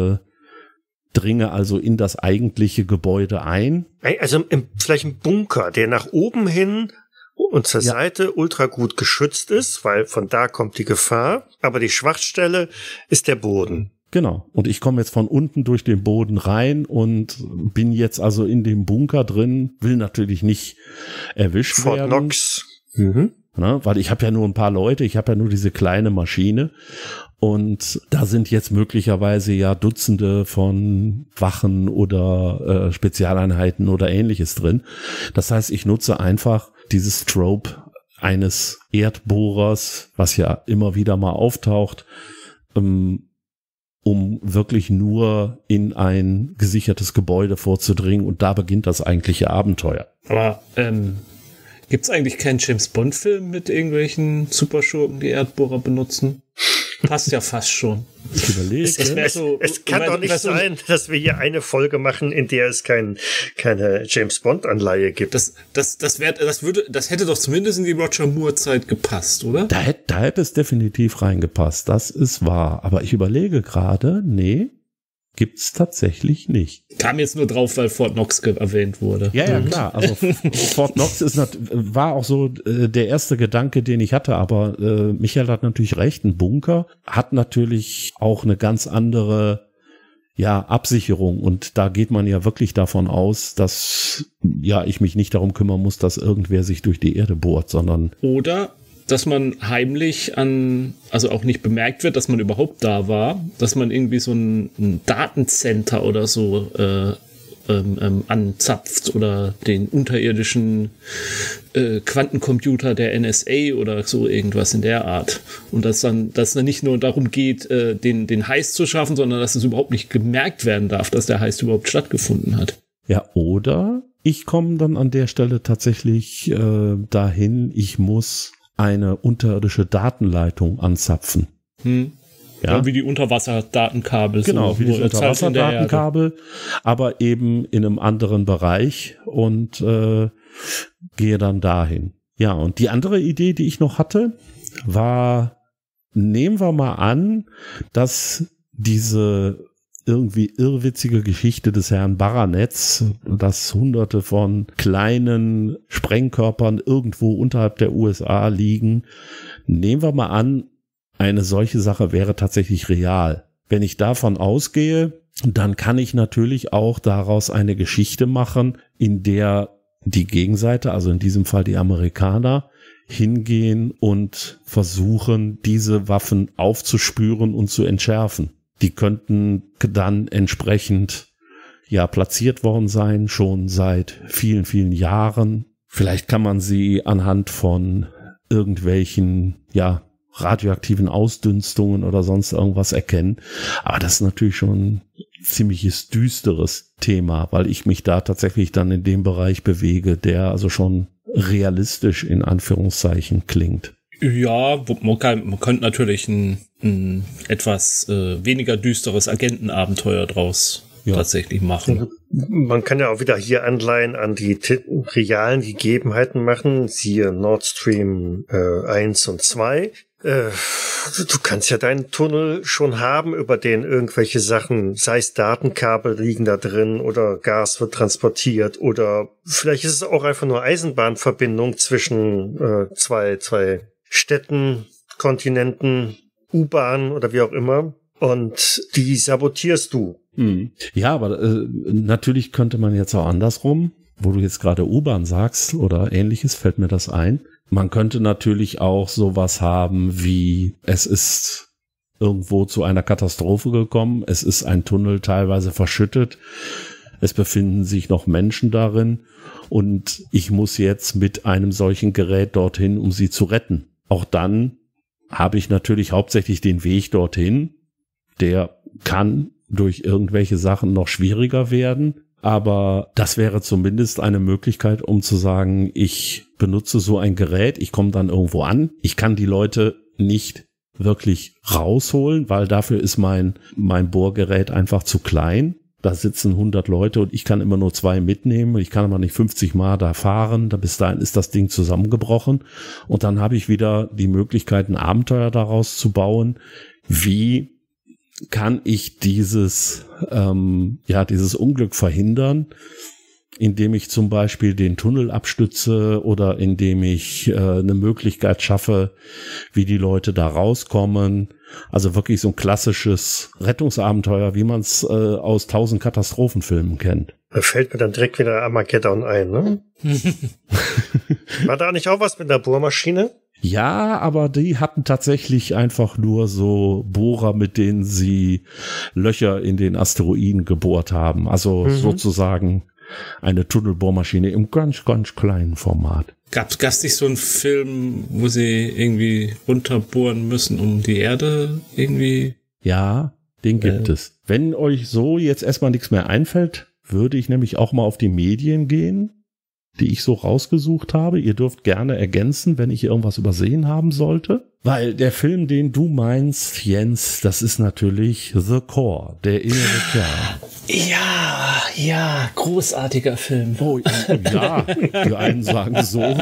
dringe also in das eigentliche Gebäude ein. Also vielleicht ein Bunker, der nach oben hin und zur Seite ultra gut geschützt ist, weil von da kommt die Gefahr, aber die Schwachstelle ist der Boden. Genau. Und ich komme jetzt von unten durch den Boden rein und bin jetzt also in dem Bunker drin, will natürlich nicht erwischt werden. Fort Knox. Na, weil ich habe ja nur ein paar Leute, ich habe ja nur diese kleine Maschine. Und da sind jetzt möglicherweise ja Dutzende von Wachen oder Spezialeinheiten oder ähnliches drin. Das heißt, ich nutze einfach dieses Trope eines Erdbohrers, was ja immer wieder mal auftaucht, um wirklich nur in ein gesichertes Gebäude vorzudringen. Und da beginnt das eigentliche Abenteuer. Aber gibt's eigentlich keinen James-Bond-Film mit irgendwelchen Superschurken, die Erdbohrer benutzen? Passt ja fast schon. Ich überlege. Es kann doch nicht sein, dass wir hier eine Folge machen, in der es keine James-Bond-Anleihe gibt. Das hätte doch zumindest in die Roger Moore-Zeit gepasst, oder? Da hätte es definitiv reingepasst. Das ist wahr. Aber ich überlege gerade, nee, gibt's tatsächlich nicht. Kam jetzt nur drauf, weil Fort Knox erwähnt wurde. Ja, klar. Also Fort Knox war auch so der erste Gedanke, den ich hatte. Aber Michael hat natürlich recht. Ein Bunker hat natürlich auch eine ganz andere Absicherung. Und da geht man ja wirklich davon aus, dass ich mich nicht darum kümmern muss, dass irgendwer sich durch die Erde bohrt, sondern oder dass man heimlich also auch nicht bemerkt wird, dass man überhaupt da war, dass man irgendwie so ein Datencenter oder so anzapft oder den unterirdischen Quantencomputer der NSA oder so irgendwas in der Art. Und dass dann nicht nur darum geht, den Heist zu schaffen, sondern dass es überhaupt nicht gemerkt werden darf, dass der Heist überhaupt stattgefunden hat. Ja, oder ich komme dann an der Stelle tatsächlich dahin, ich muss eine unterirdische Datenleitung anzapfen. Ja, wie die Unterwasserdatenkabel. Genau, so, wie die Unterwasserdatenkabel, aber eben in einem anderen Bereich und gehe dann dahin. Ja, und die andere Idee, die ich noch hatte, war, nehmen wir mal an, dass diese irgendwie irrwitzige Geschichte des Herrn Baranetz, dass hunderte von kleinen Sprengkörpern irgendwo unterhalb der USA liegen. Nehmen wir mal an, eine solche Sache wäre tatsächlich real. Wenn ich davon ausgehe, dann kann ich natürlich auch daraus eine Geschichte machen, in der die Gegenseite, also in diesem Fall die Amerikaner, hingehen und versuchen, diese Waffen aufzuspüren und zu entschärfen. Die könnten dann entsprechend platziert worden sein, schon seit vielen, vielen Jahren. Vielleicht kann man sie anhand von irgendwelchen, radioaktiven Ausdünstungen oder sonst irgendwas erkennen. Aber das ist natürlich schon ein ziemliches düsteres Thema, weil ich mich da tatsächlich dann in dem Bereich bewege, der also schon realistisch in Anführungszeichen klingt. Ja, man könnte natürlich ein etwas weniger düsteres Agentenabenteuer draus tatsächlich machen. Man kann ja auch wieder hier Anleihen an die realen Gegebenheiten machen, siehe Nord Stream 1 und 2. Du kannst ja deinen Tunnel schon haben, über den irgendwelche Sachen, sei es Datenkabel liegen da drin oder Gas wird transportiert oder vielleicht ist es auch einfach nur Eisenbahnverbindung zwischen zwei Städten, Kontinenten, U-Bahn oder wie auch immer und die sabotierst du. Ja, aber natürlich könnte man jetzt auch andersrum, wo du jetzt gerade U-Bahn sagst oder ähnliches, fällt mir das ein. Man könnte natürlich auch sowas haben wie, es ist irgendwo zu einer Katastrophe gekommen, es ist ein Tunnel teilweise verschüttet, es befinden sich noch Menschen darin und ich muss jetzt mit einem solchen Gerät dorthin, um sie zu retten. Auch dann habe ich natürlich hauptsächlich den Weg dorthin, der kann durch irgendwelche Sachen noch schwieriger werden. Aber das wäre zumindest eine Möglichkeit, um zu sagen, ich benutze so ein Gerät, ich komme dann irgendwo an, ich kann die Leute nicht wirklich rausholen, weil dafür ist mein Bohrgerät einfach zu klein. Da sitzen 100 Leute und ich kann immer nur 2 mitnehmen. Ich kann aber nicht 50 Mal da fahren. Bis dahin ist das Ding zusammengebrochen. Und dann habe ich wieder die Möglichkeit, ein Abenteuer daraus zu bauen. Wie kann ich dieses Unglück verhindern, indem ich zum Beispiel den Tunnel abstütze oder indem ich eine Möglichkeit schaffe, wie die Leute da rauskommen. Also wirklich so ein klassisches Rettungsabenteuer, wie man es aus 1000 Katastrophenfilmen kennt. Da fällt mir dann direkt wieder Armageddon ein, ne? War da nicht auch was mit der Bohrmaschine? Ja, aber die hatten tatsächlich einfach nur so Bohrer, mit denen sie Löcher in den Asteroiden gebohrt haben. Also sozusagen eine Tunnelbohrmaschine im ganz, ganz kleinen Format. Gab's nicht so einen Film, wo sie irgendwie runterbohren müssen, um die Erde irgendwie? Ja, den gibt es. Wenn euch so jetzt erstmal nichts mehr einfällt, würde ich nämlich auch mal auf die Medien gehen, die ich so rausgesucht habe. Ihr dürft gerne ergänzen, wenn ich irgendwas übersehen haben sollte. Weil der Film, den du meinst, Jens, das ist natürlich The Core, der innere Kern. Ja, großartiger Film. Oh, ja, die einen sagen so.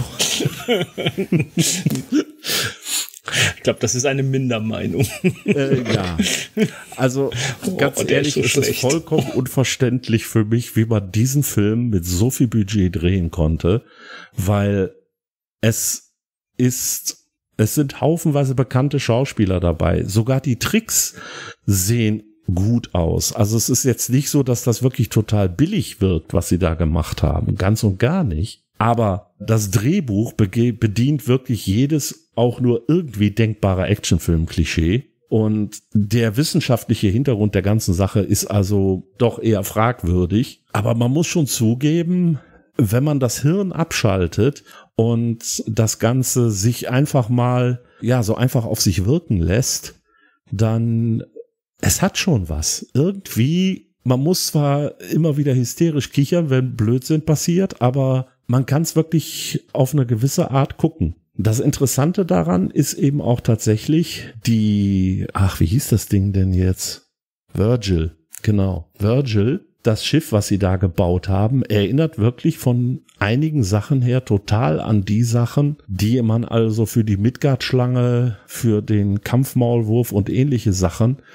Ich glaube, das ist eine Mindermeinung. Ja, also ganz ehrlich, ist es vollkommen unverständlich für mich, wie man diesen Film mit so viel Budget drehen konnte, weil es sind haufenweise bekannte Schauspieler dabei. Sogar die Tricks sehen gut aus. Also es ist jetzt nicht so, dass das wirklich total billig wirkt, was sie da gemacht haben. Ganz und gar nicht. Aber das Drehbuch bedient wirklich jedes auch nur irgendwie denkbare Actionfilm-Klischee. Und der wissenschaftliche Hintergrund der ganzen Sache ist also doch eher fragwürdig. Aber man muss schon zugeben, wenn man das Hirn abschaltet und das Ganze sich einfach mal, so einfach auf sich wirken lässt, dann, es hat schon was. Irgendwie, man muss zwar immer wieder hysterisch kichern, wenn Blödsinn passiert, aber man kann es wirklich auf eine gewisse Art gucken. Das Interessante daran ist eben auch tatsächlich wie hieß das Ding denn jetzt? Virgil, genau. Virgil, das Schiff, was sie da gebaut haben, erinnert wirklich von einigen Sachen her total an die Sachen, die man also für die Midgard-Schlange, für den Kampfmaulwurf und ähnliche Sachen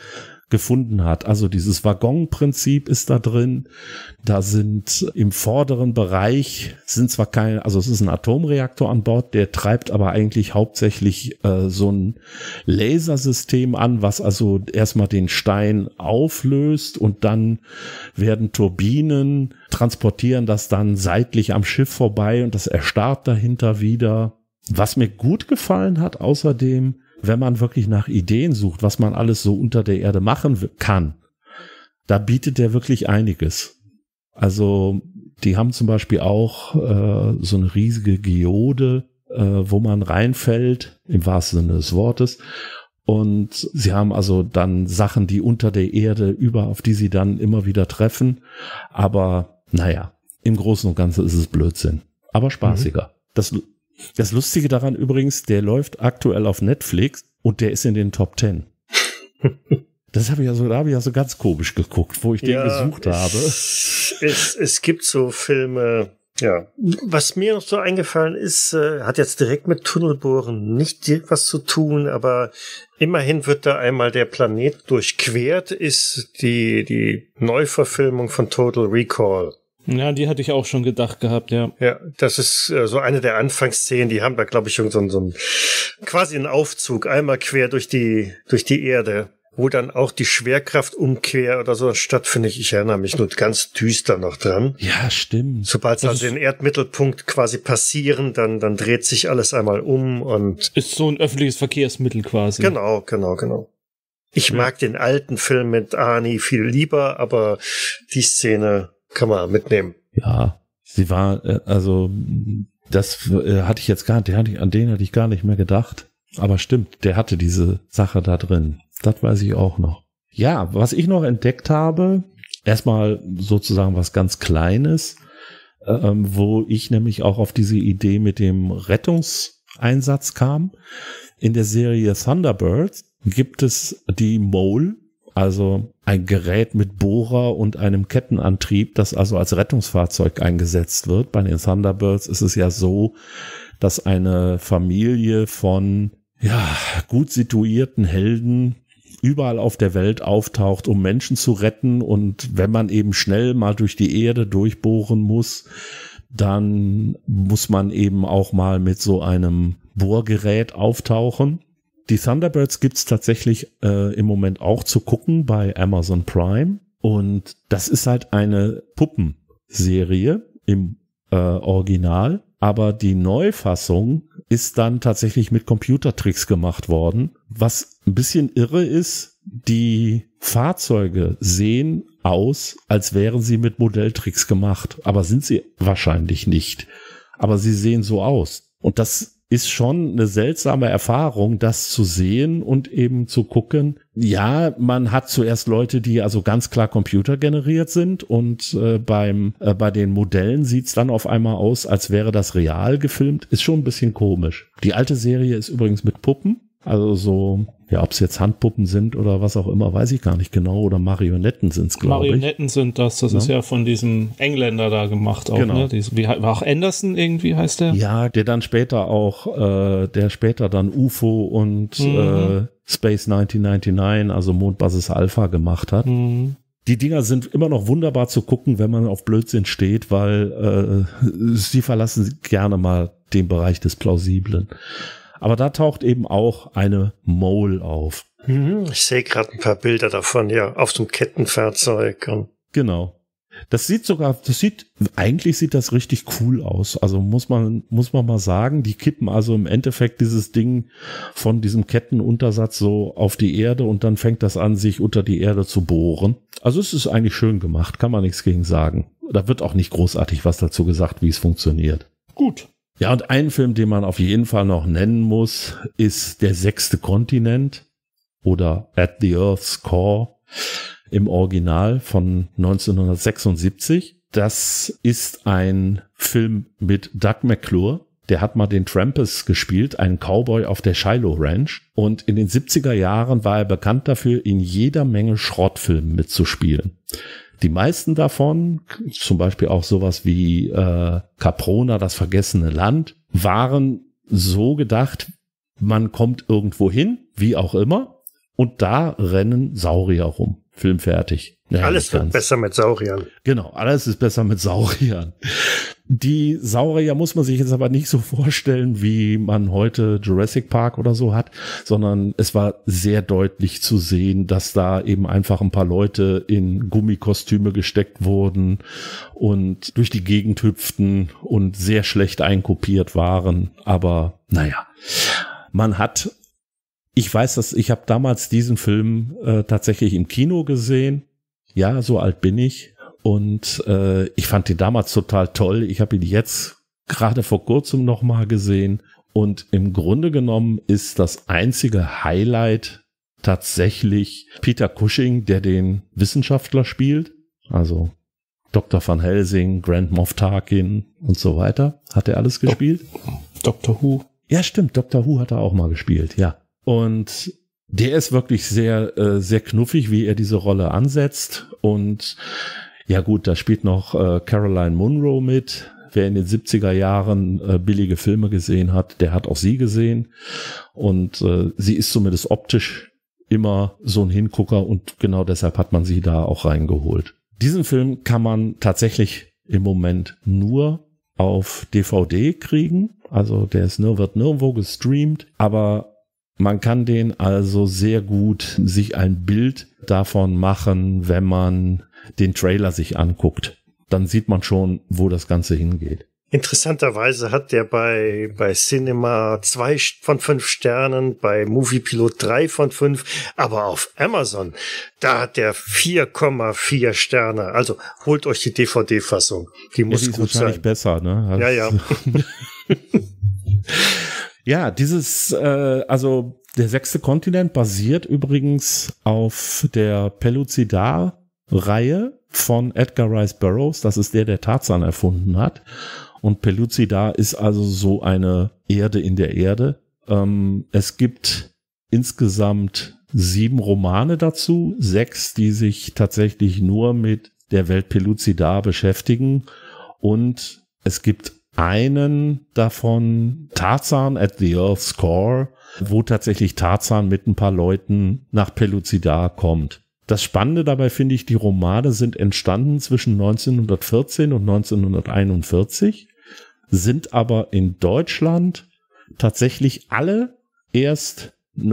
gefunden hat. Also dieses Waggonprinzip ist da drin. Da sind im vorderen Bereich sind zwar keine, also es ist ein Atomreaktor an Bord, der treibt aber eigentlich hauptsächlich so ein Lasersystem an, was also erstmal den Stein auflöst und dann werden Turbinen, transportieren das dann seitlich am Schiff vorbei und das erstarrt dahinter wieder. Was mir gut gefallen hat, außerdem, wenn man wirklich nach Ideen sucht, was man alles so unter der Erde machen kann, da bietet der wirklich einiges. Also die haben zum Beispiel auch so eine riesige Geode, wo man reinfällt, im wahrsten Sinne des Wortes. Und sie haben also dann Sachen, die unter der Erde auf die sie dann immer wieder treffen. Aber naja, im Großen und Ganzen ist es Blödsinn. Aber spaßiger. Das Lustige daran übrigens, der läuft aktuell auf Netflix und der ist in den Top 10. Da habe ich ja so ganz komisch geguckt, wo ich den gesucht habe. Es gibt so Filme, ja. Was mir noch so eingefallen ist, hat jetzt direkt mit Tunnelbohren nicht was zu tun, aber immerhin wird da einmal der Planet durchquert, ist die Neuverfilmung von Total Recall. Ja, die hatte ich auch schon gedacht gehabt, ja. Ja, das ist so eine der Anfangsszenen, die haben da, glaube ich, so ein quasi einen Aufzug, einmal quer durch die Erde, wo dann auch die Schwerkraftumkehr oder so stattfindet. Ich erinnere mich nur ganz düster noch dran. Ja, stimmt. Sobald sie also den Erdmittelpunkt quasi passieren, dann dreht sich alles einmal um und... Ist so ein öffentliches Verkehrsmittel quasi. Genau. Ich mag den alten Film mit Arnie viel lieber, aber die Szene... kann man mitnehmen. Ja, sie war, also das hatte ich jetzt gar nicht, an den hatte ich gar nicht mehr gedacht. Aber stimmt, der hatte diese Sache da drin. Das weiß ich auch noch. Ja, was ich noch entdeckt habe, erstmal sozusagen was ganz Kleines, wo ich nämlich auch auf diese Idee mit dem Rettungseinsatz kam. In der Serie Thunderbirds gibt es die Mole, also ein Gerät mit Bohrer und einem Kettenantrieb, das also als Rettungsfahrzeug eingesetzt wird. Bei den Thunderbirds ist es ja so, dass eine Familie von gut situierten Helden überall auf der Welt auftaucht, um Menschen zu retten. Und wenn man eben schnell mal durch die Erde durchbohren muss, dann muss man eben auch mal mit so einem Bohrgerät auftauchen. Die Thunderbirds gibt's tatsächlich im Moment auch zu gucken bei Amazon Prime. Und das ist halt eine Puppenserie im Original. Aber die Neufassung ist dann tatsächlich mit Computertricks gemacht worden. Was ein bisschen irre ist, die Fahrzeuge sehen aus, als wären sie mit Modelltricks gemacht. Aber sind sie wahrscheinlich nicht. Aber sie sehen so aus. Und das ist schon eine seltsame Erfahrung, das zu sehen und eben zu gucken. Ja, man hat zuerst Leute, die also ganz klar computergeneriert sind und bei den Modellen sieht's dann auf einmal aus, als wäre das real gefilmt. Ist schon ein bisschen komisch. Die alte Serie ist übrigens mit Puppen. Also so, ja, ob es jetzt Handpuppen sind oder was auch immer, weiß ich gar nicht genau. Oder Marionetten sind's, glaube ich. Marionetten sind das. Das ist ja von diesem Engländer da gemacht auch, ne? War auch Anderson irgendwie, heißt der? Ja, der dann später auch, der später dann UFO und Space 1999, also Mondbasis Alpha gemacht hat. Mhm. Die Dinger sind immer noch wunderbar zu gucken, wenn man auf Blödsinn steht, weil sie verlassen gerne mal den Bereich des Plausiblen. Aber da taucht eben auch eine Mole auf. Ich sehe gerade ein paar Bilder davon, ja, auf so einem Kettenfahrzeug. Genau. Eigentlich sieht das richtig cool aus. Also muss man mal sagen, die kippen also im Endeffekt dieses Ding von diesem Kettenuntersatz so auf die Erde und dann fängt das an, sich unter die Erde zu bohren. Also es ist eigentlich schön gemacht, kann man nichts gegen sagen. Da wird auch nicht großartig was dazu gesagt, wie es funktioniert. Gut. Ja, und ein Film, den man auf jeden Fall noch nennen muss, ist Der sechste Kontinent oder At the Earth's Core im Original von 1976. Das ist ein Film mit Doug McClure. Der hat mal den Trampas gespielt, einen Cowboy auf der Shiloh Ranch. Und in den 70er Jahren war er bekannt dafür, in jeder Menge Schrottfilmen mitzuspielen. Die meisten davon, zum Beispiel auch sowas wie Caprona, das vergessene Land, waren so gedacht, man kommt irgendwo hin, wie auch immer, Und da rennen Saurier rum. Film fertig. Ja, alles wird besser mit Sauriern. Genau, alles ist besser mit Sauriern. Die Saurier muss man sich jetzt aber nicht so vorstellen, wie man heute Jurassic Park oder so hat, sondern es war sehr deutlich zu sehen, dass da eben einfach ein paar Leute in Gummikostüme gesteckt wurden und durch die Gegend hüpften und sehr schlecht einkopiert waren. Aber naja, ich weiß, ich habe damals diesen Film tatsächlich im Kino gesehen. Ja, so alt bin ich. Und ich fand ihn damals total toll. Ich habe ihn jetzt gerade vor kurzem noch mal gesehen. Und im Grunde genommen ist das einzige Highlight tatsächlich Peter Cushing, der den Wissenschaftler spielt. Also Dr. Van Helsing, Grand Moff Tarkin und so weiter. Hat er alles gespielt? Dr. Who. Ja, stimmt. Dr. Who hat er auch mal gespielt, ja. Und der ist wirklich sehr, sehr knuffig, wie er diese Rolle ansetzt. Und ja gut, da spielt noch Caroline Munro mit. Wer in den 70er Jahren billige Filme gesehen hat, der hat auch sie gesehen. Und sie ist zumindest optisch immer so ein Hingucker und genau deshalb hat man sie da auch reingeholt. Diesen Film kann man tatsächlich im Moment nur auf DVD kriegen. Also wird nirgendwo gestreamt, aber man kann den also sehr gut sich ein Bild davon machen, wenn man den Trailer sich anguckt. Dann sieht man schon, wo das Ganze hingeht. Interessanterweise hat der bei Cinema 2 von 5 Sternen, bei Moviepilot 3 von 5, aber auf Amazon, da hat der 4,4 Sterne. Also holt euch die DVD-Fassung. Die muss die gut ist wahrscheinlich sein. Besser, ne? Ja. Ja, also der 6. Kontinent basiert übrigens auf der Pellucidar-Reihe von Edgar Rice Burroughs. Das ist der Tarzan erfunden hat. Und Pellucidar ist also so eine Erde in der Erde. Es gibt insgesamt 7 Romane dazu, 6, die sich tatsächlich nur mit der Welt Pellucidar beschäftigen. Und es gibt einen davon, Tarzan at the Earth's Core, wo tatsächlich Tarzan mit ein paar Leuten nach Pellucidar kommt. Das Spannende dabei finde ich, die Romane sind entstanden zwischen 1914 und 1941, sind aber in Deutschland tatsächlich alle erst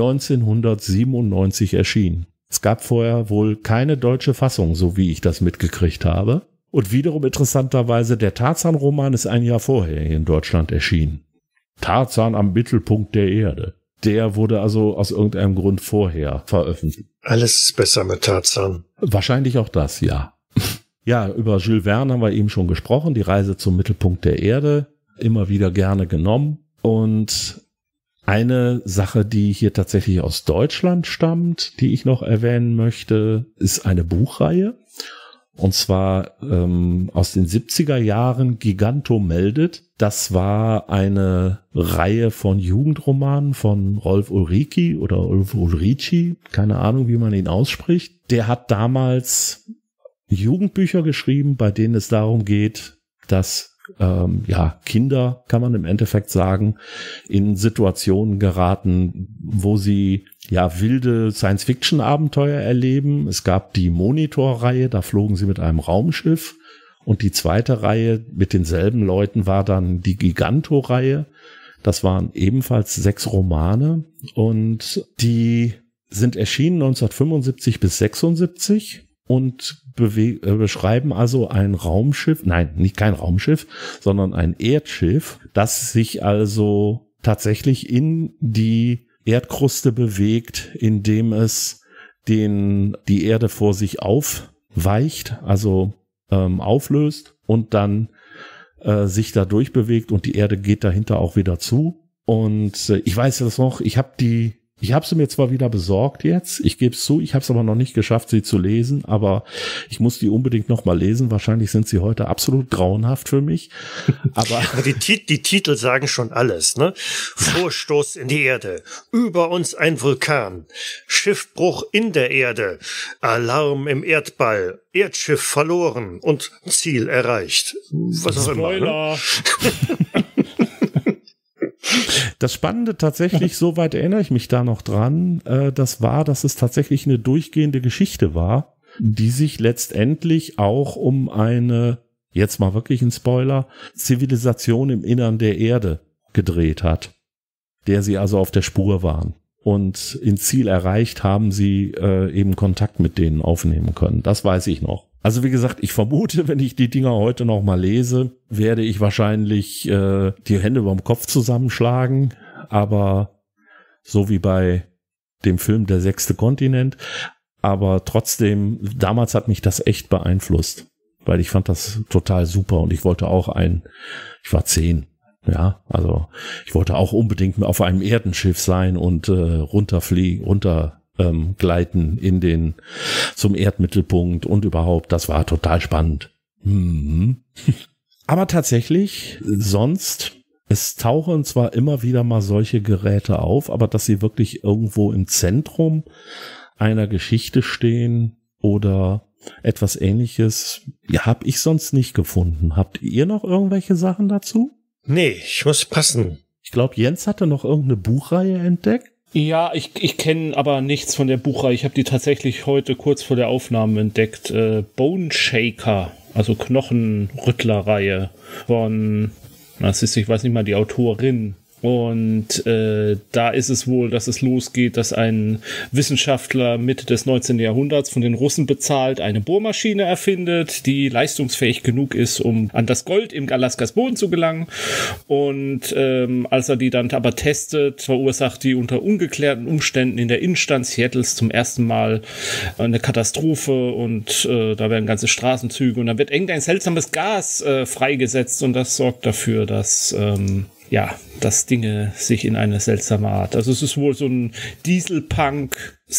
1997 erschienen. Es gab vorher wohl keine deutsche Fassung, so wie ich das mitgekriegt habe. Und wiederum interessanterweise, der Tarzan-Roman ist ein Jahr vorher in Deutschland erschienen. Tarzan am Mittelpunkt der Erde. Der wurde also aus irgendeinem Grund vorher veröffentlicht. Alles ist besser mit Tarzan. Wahrscheinlich auch das, ja. Ja, über Jules Verne haben wir eben schon gesprochen. Die Reise zum Mittelpunkt der Erde. Immer wieder gerne genommen. Und eine Sache, die hier tatsächlich aus Deutschland stammt, die ich noch erwähnen möchte, ist eine Buchreihe. Und zwar aus den 70er Jahren, Giganto meldet. Das war eine Reihe von Jugendromanen von Rolf Ulrici oder Ulf Ulrici, keine Ahnung, wie man ihn ausspricht. Der hat damals Jugendbücher geschrieben, bei denen es darum geht, dass Kinder, kann man im Endeffekt sagen, in Situationen geraten, wo sie wilde Science-Fiction-Abenteuer erleben. Es gab die Monitor-Reihe, da flogen sie mit einem Raumschiff. Und die zweite Reihe mit denselben Leuten war dann die Giganto-Reihe. Das waren ebenfalls 6 Romane. Und die sind erschienen 1975 bis 76 und beschreiben also ein Raumschiff, nein, nicht kein Raumschiff, sondern ein Erdschiff, das sich also tatsächlich in die Erdkruste bewegt, indem es die Erde vor sich aufweicht, also auflöst und dann sich da durchbewegt und die Erde geht dahinter auch wieder zu. Und ich weiß das noch, ich habe sie mir zwar wieder besorgt jetzt, ich gebe es zu, ich habe es aber noch nicht geschafft, sie zu lesen, aber ich muss die unbedingt noch mal lesen. Wahrscheinlich sind sie heute absolut grauenhaft für mich. Aber die Titel sagen schon alles, ne? Vorstoß in die Erde, über uns ein Vulkan, Schiffbruch in der Erde, Alarm im Erdball, Erdschiff verloren und Ziel erreicht. Was auch immer. Ne? Das Spannende tatsächlich, soweit erinnere ich mich da noch dran, dass es tatsächlich eine durchgehende Geschichte war, die sich letztendlich auch um eine, jetzt mal wirklich ein Spoiler, Zivilisation im Innern der Erde gedreht hat, der sie also auf der Spur waren. Und in Ziel erreicht haben sie eben Kontakt mit denen aufnehmen können. Das weiß ich noch. Also wie gesagt, ich vermute, wenn ich die Dinger heute noch mal lese, werde ich wahrscheinlich die Hände überm Kopf zusammenschlagen. Aber so wie bei dem Film Der sechste Kontinent. Aber trotzdem, damals hat mich das echt beeinflusst. Weil ich fand das total super und ich wollte auch ich war 10. Ja, also ich wollte auch unbedingt auf einem Erdenschiff sein und gleiten zum Erdmittelpunkt und überhaupt, das war total spannend. Aber tatsächlich, es tauchen zwar immer wieder mal solche Geräte auf, aber dass sie wirklich irgendwo im Zentrum einer Geschichte stehen oder etwas Ähnliches, ja, habe ich sonst nicht gefunden. Habt ihr noch irgendwelche Sachen dazu? Nee, ich muss passen. Ich glaube, Jens hatte noch irgendeine Buchreihe entdeckt. Ja, ich kenne aber nichts von der Buchreihe. Ich habe die tatsächlich heute kurz vor der Aufnahme entdeckt. Bone Shaker, also Knochenrüttler-Reihe von, ich weiß nicht mal die Autorin. Und da ist es wohl, dass es losgeht, dass ein Wissenschaftler Mitte des 19. Jahrhunderts von den Russen bezahlt eine Bohrmaschine erfindet, die leistungsfähig genug ist, um an das Gold im Alaskas Boden zu gelangen. Und als er die dann aber testet, verursacht die unter ungeklärten Umständen in der Innenstadt Seattles zum ersten Mal eine Katastrophe und da werden ganze Straßenzüge und dann wird irgendein seltsames Gas freigesetzt und das sorgt dafür, dass dass Dinge sich in eine seltsame Art. Also es ist wohl so ein Dieselpunk,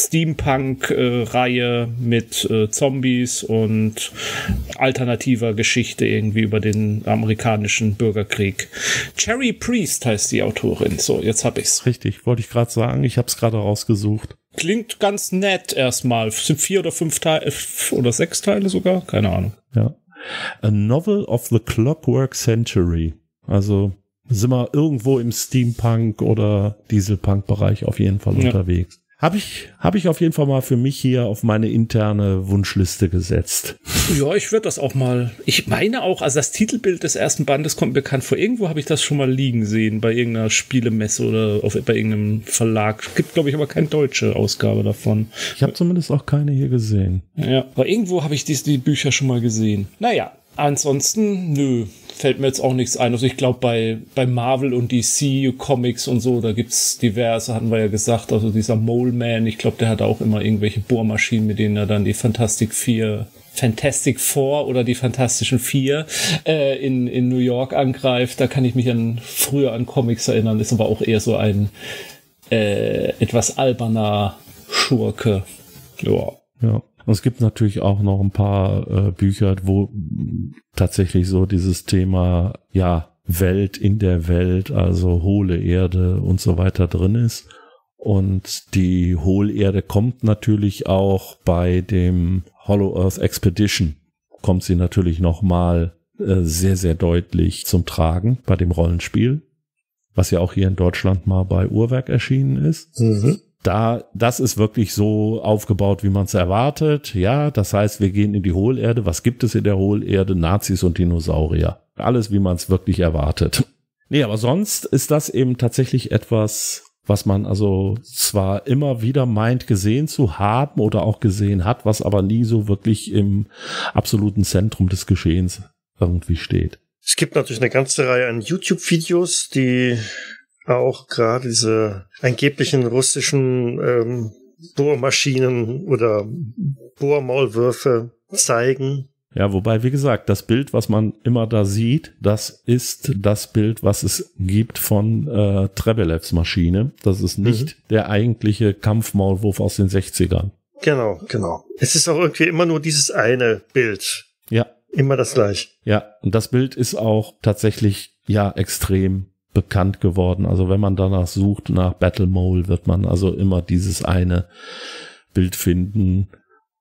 Steampunk-Reihe mit Zombies und alternativer Geschichte irgendwie über den amerikanischen Bürgerkrieg. Cherry Priest heißt die Autorin. So, jetzt hab ich's. Richtig, wollte ich gerade sagen. Ich habe es gerade rausgesucht. Klingt ganz nett erstmal. Es sind 4 oder 5 Teile oder 6 Teile sogar? Keine Ahnung. Ja. A Novel of the Clockwork Century. Also sind wir irgendwo im Steampunk- oder Dieselpunk-Bereich auf jeden Fall unterwegs. Hab ich auf jeden Fall mal für mich hier auf meine interne Wunschliste gesetzt. Ja, ich würde das auch mal, ich meine auch, also das Titelbild des ersten Bandes kommt mir bekannt vor. Irgendwo habe ich das schon mal liegen sehen, bei irgendeiner Spielemesse oder bei irgendeinem Verlag. Gibt, glaube ich, aber keine deutsche Ausgabe davon. Ich habe zumindest auch keine hier gesehen. Ja, aber irgendwo habe ich die Bücher schon mal gesehen. Naja, ansonsten, fällt mir jetzt auch nichts ein. Also ich glaube, bei Marvel und DC Comics und so, da gibt's diverse, hatten wir ja gesagt, also dieser Mole Man, ich glaube, der hat auch immer irgendwelche Bohrmaschinen, mit denen er dann die Fantastic Four oder die Fantastischen Vier in New York angreift. Da kann ich mich früher an Comics erinnern, ist aber auch eher so ein etwas alberner Schurke. Ja. Und es gibt natürlich auch noch ein paar Bücher, wo tatsächlich so dieses Thema, Welt in der Welt, also hohle Erde und so weiter drin ist. Und die Hohlerde kommt natürlich auch bei dem Hollow Earth Expedition, kommt sie natürlich nochmal sehr, sehr deutlich zum Tragen bei dem Rollenspiel, was ja auch hier in Deutschland mal bei Uhrwerk erschienen ist. Mhm. Das ist wirklich so aufgebaut, wie man es erwartet. Ja, das heißt, wir gehen in die Hohlerde. Was gibt es in der Hohlerde? Nazis und Dinosaurier. Alles, wie man es wirklich erwartet. Nee, aber sonst ist das eben tatsächlich etwas, was man also zwar immer wieder meint, gesehen zu haben oder auch gesehen hat, was aber nie so wirklich im absoluten Zentrum des Geschehens irgendwie steht. Es gibt natürlich eine ganze Reihe an YouTube-Videos, die auch gerade diese angeblichen russischen Bohrmaschinen oder Bohrmaulwürfe zeigen. Ja, wobei, wie gesagt, das Bild, was man immer da sieht, das ist das Bild, was es gibt von Trevelevs Maschine. Das ist nicht der eigentliche Kampfmaulwurf aus den 60ern. Genau. Es ist auch irgendwie immer nur dieses eine Bild. Ja. Immer das gleiche. Ja, und das Bild ist auch tatsächlich, extrem bekannt geworden. Also wenn man danach sucht, nach Battle Mole, wird man also immer dieses eine Bild finden.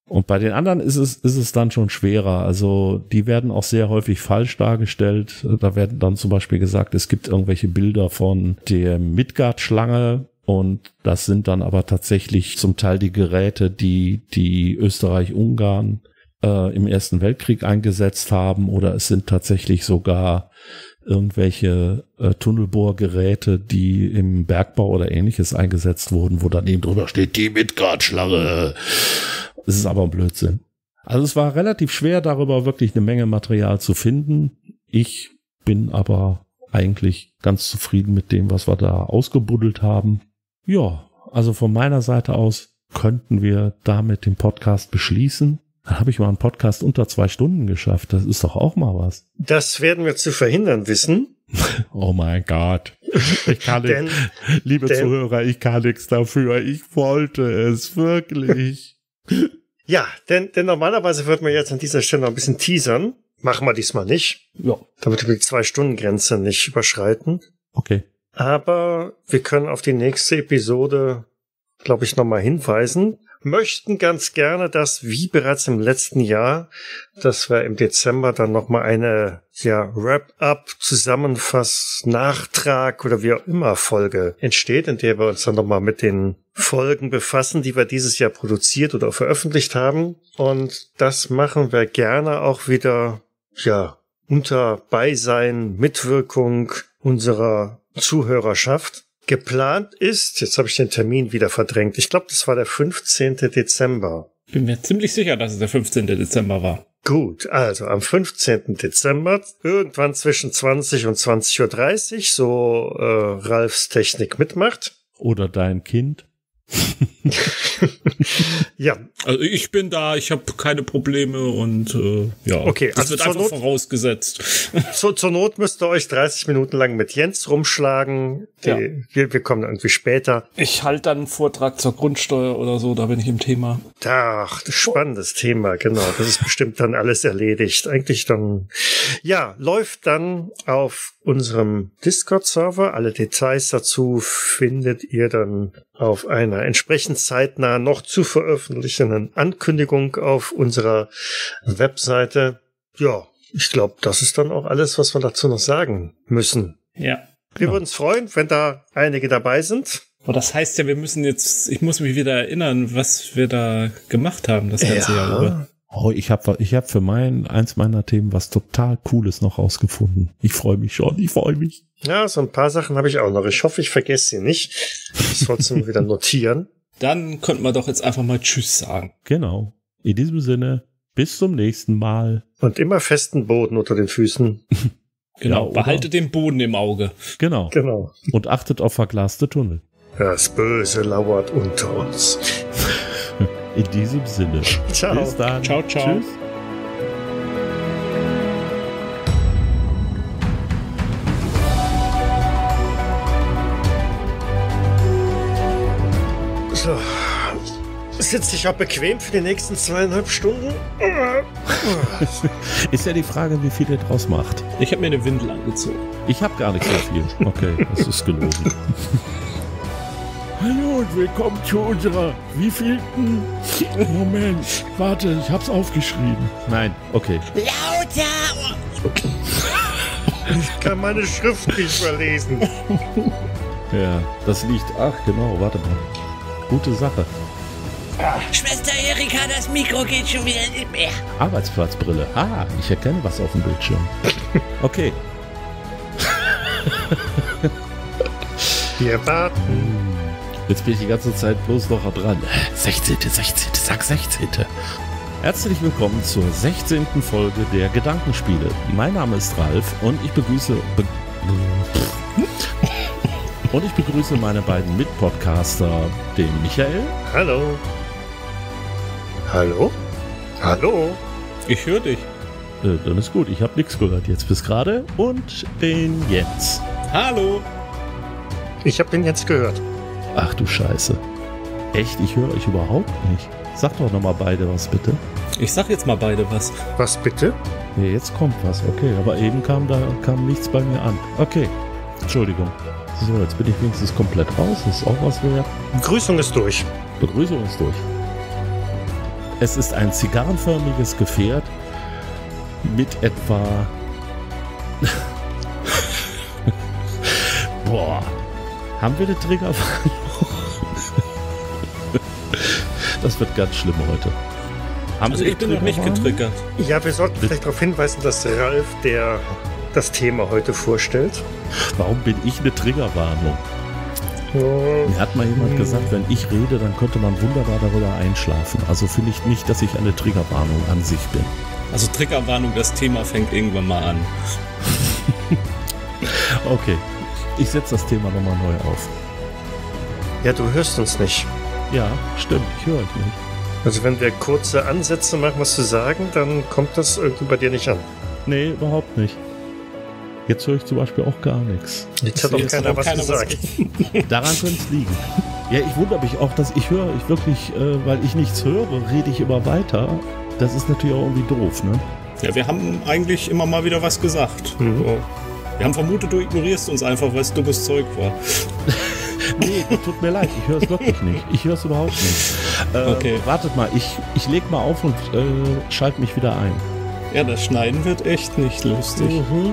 Und bei den anderen ist es dann schon schwerer. Also die werden auch sehr häufig falsch dargestellt. Da werden dann zum Beispiel gesagt, es gibt irgendwelche Bilder von der Midgard-Schlange und das sind dann aber tatsächlich zum Teil die Geräte, die Österreich-Ungarn im Ersten Weltkrieg eingesetzt haben, oder es sind tatsächlich sogar irgendwelche Tunnelbohrgeräte, die im Bergbau oder Ähnliches eingesetzt wurden, wo dann eben drüber steht, die Midgard-Schlange. Es ist aber ein Blödsinn. Also es war relativ schwer, darüber wirklich eine Menge Material zu finden. Ich bin aber eigentlich ganz zufrieden mit dem, was wir da ausgebuddelt haben. Ja, also von meiner Seite aus könnten wir damit den Podcast beschließen. Dann habe ich mal einen Podcast unter 2 Stunden geschafft. Das ist doch auch mal was. Das werden wir zu verhindern wissen. Oh mein Gott. Ich kann nicht, liebe Zuhörer, ich kann nichts dafür. Ich wollte es wirklich. Ja, denn normalerweise würden wir jetzt an dieser Stelle noch ein bisschen teasern. Machen wir diesmal nicht. Ja. Damit wir die 2-Stunden-Grenze nicht überschreiten. Okay. Aber wir können auf die nächste Episode, glaube ich, nochmal hinweisen. Möchten ganz gerne, dass, wie bereits im letzten Jahr, dass wir im Dezember dann nochmal eine Wrap-up, Zusammenfass, Nachtrag oder wie auch immer Folge entsteht, in der wir uns dann nochmal mit den Folgen befassen, die wir dieses Jahr produziert oder veröffentlicht haben. Und das machen wir gerne auch wieder, unter Beisein, Mitwirkung unserer Zuhörerschaft. Geplant ist, jetzt habe ich den Termin wieder verdrängt, ich glaube, das war der 15. Dezember. Bin mir ziemlich sicher, dass es der 15. Dezember war. Gut, also am 15. Dezember, irgendwann zwischen 20 und 20.30 Uhr, so Ralfs Technik mitmacht. Oder dein Kind. Ja. Also ich bin da, ich habe keine Probleme und okay, das wird einfach vorausgesetzt. Zur Not müsst ihr euch 30 Minuten lang mit Jens rumschlagen. Wir kommen irgendwie später. Ich halte dann einen Vortrag zur Grundsteuer oder so, da bin ich im Thema. Ach, spannendes Thema, genau. Das ist bestimmt dann alles erledigt. Eigentlich dann, läuft dann auf unserem Discord-Server. Alle Details dazu findet ihr dann auf einer entsprechend zeitnah noch zu veröffentlichenden Ankündigung auf unserer Webseite. Ja, ich glaube, das ist dann auch alles, was wir dazu noch sagen müssen. Ja. Wir würden uns freuen, wenn da einige dabei sind. Aber das heißt ja, ich muss mich wieder erinnern, was wir da gemacht haben, das ganze Jahr über. Oh, ich hab für eins meiner Themen was total Cooles noch rausgefunden. Ich freue mich schon, Ja, so ein paar Sachen habe ich auch noch. Ich hoffe, ich vergesse sie nicht. Ich muss trotzdem wieder notieren. Dann könnten wir doch jetzt einfach mal Tschüss sagen. Genau. In diesem Sinne, bis zum nächsten Mal. Und immer festen Boden unter den Füßen. Genau, behaltet den Boden im Auge. Genau. Und achtet auf verglaste Tunnel. Das Böse lauert unter uns. In diesem Sinne. Ciao. Bis dann. Ciao. Tschüss. So. Sitzt dich auch bequem für die nächsten 2,5 Stunden? Ist ja die Frage, wie viel ihr draus macht. Ich habe mir eine Windel angezogen. Ich habe gar nicht so viel. Okay, das ist gelogen. Hallo und willkommen zu unserer wievielten? Moment, warte, ich hab's aufgeschrieben. Nein, okay. Lauter! Ich kann meine Schrift nicht verlesen. Ja, das liegt. Ach genau, warte mal. Gute Sache. Schwester Erika, das Mikro geht schon wieder nicht mehr. Arbeitsplatzbrille. Ah, ich erkenne was auf dem Bildschirm. Okay. Wir warten. Jetzt bin ich die ganze Zeit bloß noch dran. 16. Sag 16. Herzlich willkommen zur 16. Folge der Gedankenspiele. Mein Name ist Ralf und ich begrüße meine beiden Mitpodcaster, den Michael. Hallo. Hallo? Hallo? Ich höre dich. Dann ist gut, ich habe nichts gehört jetzt bis gerade. Und den Jens. Hallo. Ich habe den jetzt gehört. Ach du Scheiße. Echt, ich höre euch überhaupt nicht. Sag doch nochmal beide was, bitte. Ich sag jetzt mal beide was. Was bitte? Ja, jetzt kommt was, okay. Aber eben kam nichts bei mir an. Okay, Entschuldigung. So, jetzt bin ich wenigstens komplett raus. Das ist auch was wert. Begrüßung ist durch. Begrüßung ist durch. Es ist ein zigarrenförmiges Gefährt mit etwa... Boah, haben wir eine Triggerwarnung? Das wird ganz schlimm heute. Also ich bin noch nicht getriggert. Ja, wir sollten vielleicht darauf hinweisen, dass Ralf das Thema heute vorstellt. Warum bin ich eine Triggerwarnung? Mir hat mal jemand gesagt, wenn ich rede, dann könnte man wunderbar darüber einschlafen. Also finde ich nicht, dass ich eine Triggerwarnung an sich bin. Also Triggerwarnung, das Thema fängt irgendwann mal an. Okay, ich setze das Thema nochmal neu auf. Ja, du hörst uns nicht. Ja, stimmt, ich höre euch nicht. Also wenn wir kurze Ansätze machen, was zu sagen, dann kommt das irgendwie bei dir nicht an. Nee, überhaupt nicht. Jetzt höre ich zum Beispiel auch gar nichts. Jetzt hat auch keiner was gesagt. Daran könnte es liegen. Ja, ich wundere mich auch, dass ich wirklich, weil ich nichts höre, rede ich immer weiter. Das ist natürlich auch irgendwie doof, ne? Ja, wir haben eigentlich immer mal wieder was gesagt. Mhm. So. Wir haben vermutet, du ignorierst uns einfach, weil es dummes Zeug war. Nee, tut mir leid, ich höre es wirklich nicht. Ich höre es überhaupt nicht. Okay. Wartet mal, ich leg mal auf und schalte mich wieder ein. Ja, das Schneiden wird echt nicht lustig.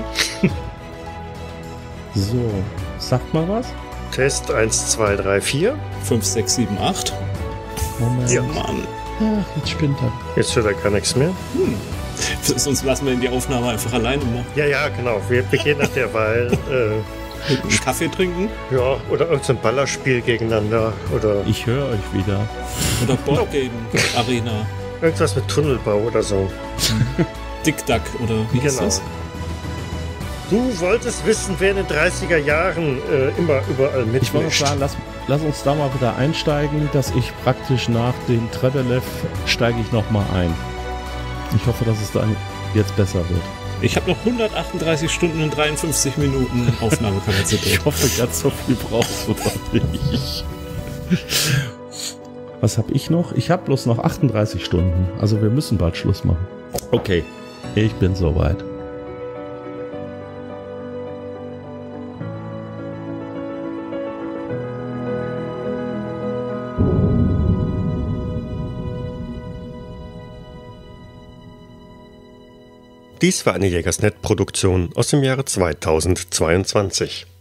So, sagt mal was? Test 1, 2, 3, 4. 5, 6, 7, 8. Moment. Ja, Mann. Ach, jetzt spinnt er. Jetzt hört er gar nichts mehr. Sonst lassen wir die Aufnahme einfach alleine machen. Ja, genau. Wir gehen nach derweil Einen Kaffee trinken ja, oder irgendein Ballerspiel gegeneinander oder Ich höre euch wieder. oder Boardgame Arena. irgendwas mit Tunnelbau oder so. Dick Duck oder wie ist Genau. das? Du wolltest wissen, wer in den 30er Jahren immer überall Ich wollte mitmischt. sagen, lass uns da mal wieder einsteigen, dass ich praktisch nach dem Trebelev steige ich nochmal ein. Ich hoffe, dass es dann jetzt besser wird. Ich habe noch 138 Stunden und 53 Minuten Aufnahmekapazität. Ich hoffe, ganz so viel brauchst du doch nicht. Was habe ich noch? Ich habe bloß noch 38 Stunden. Also wir müssen bald Schluss machen. Okay, ich bin soweit. Dies war eine Jägersnet-Produktion aus dem Jahre 2022.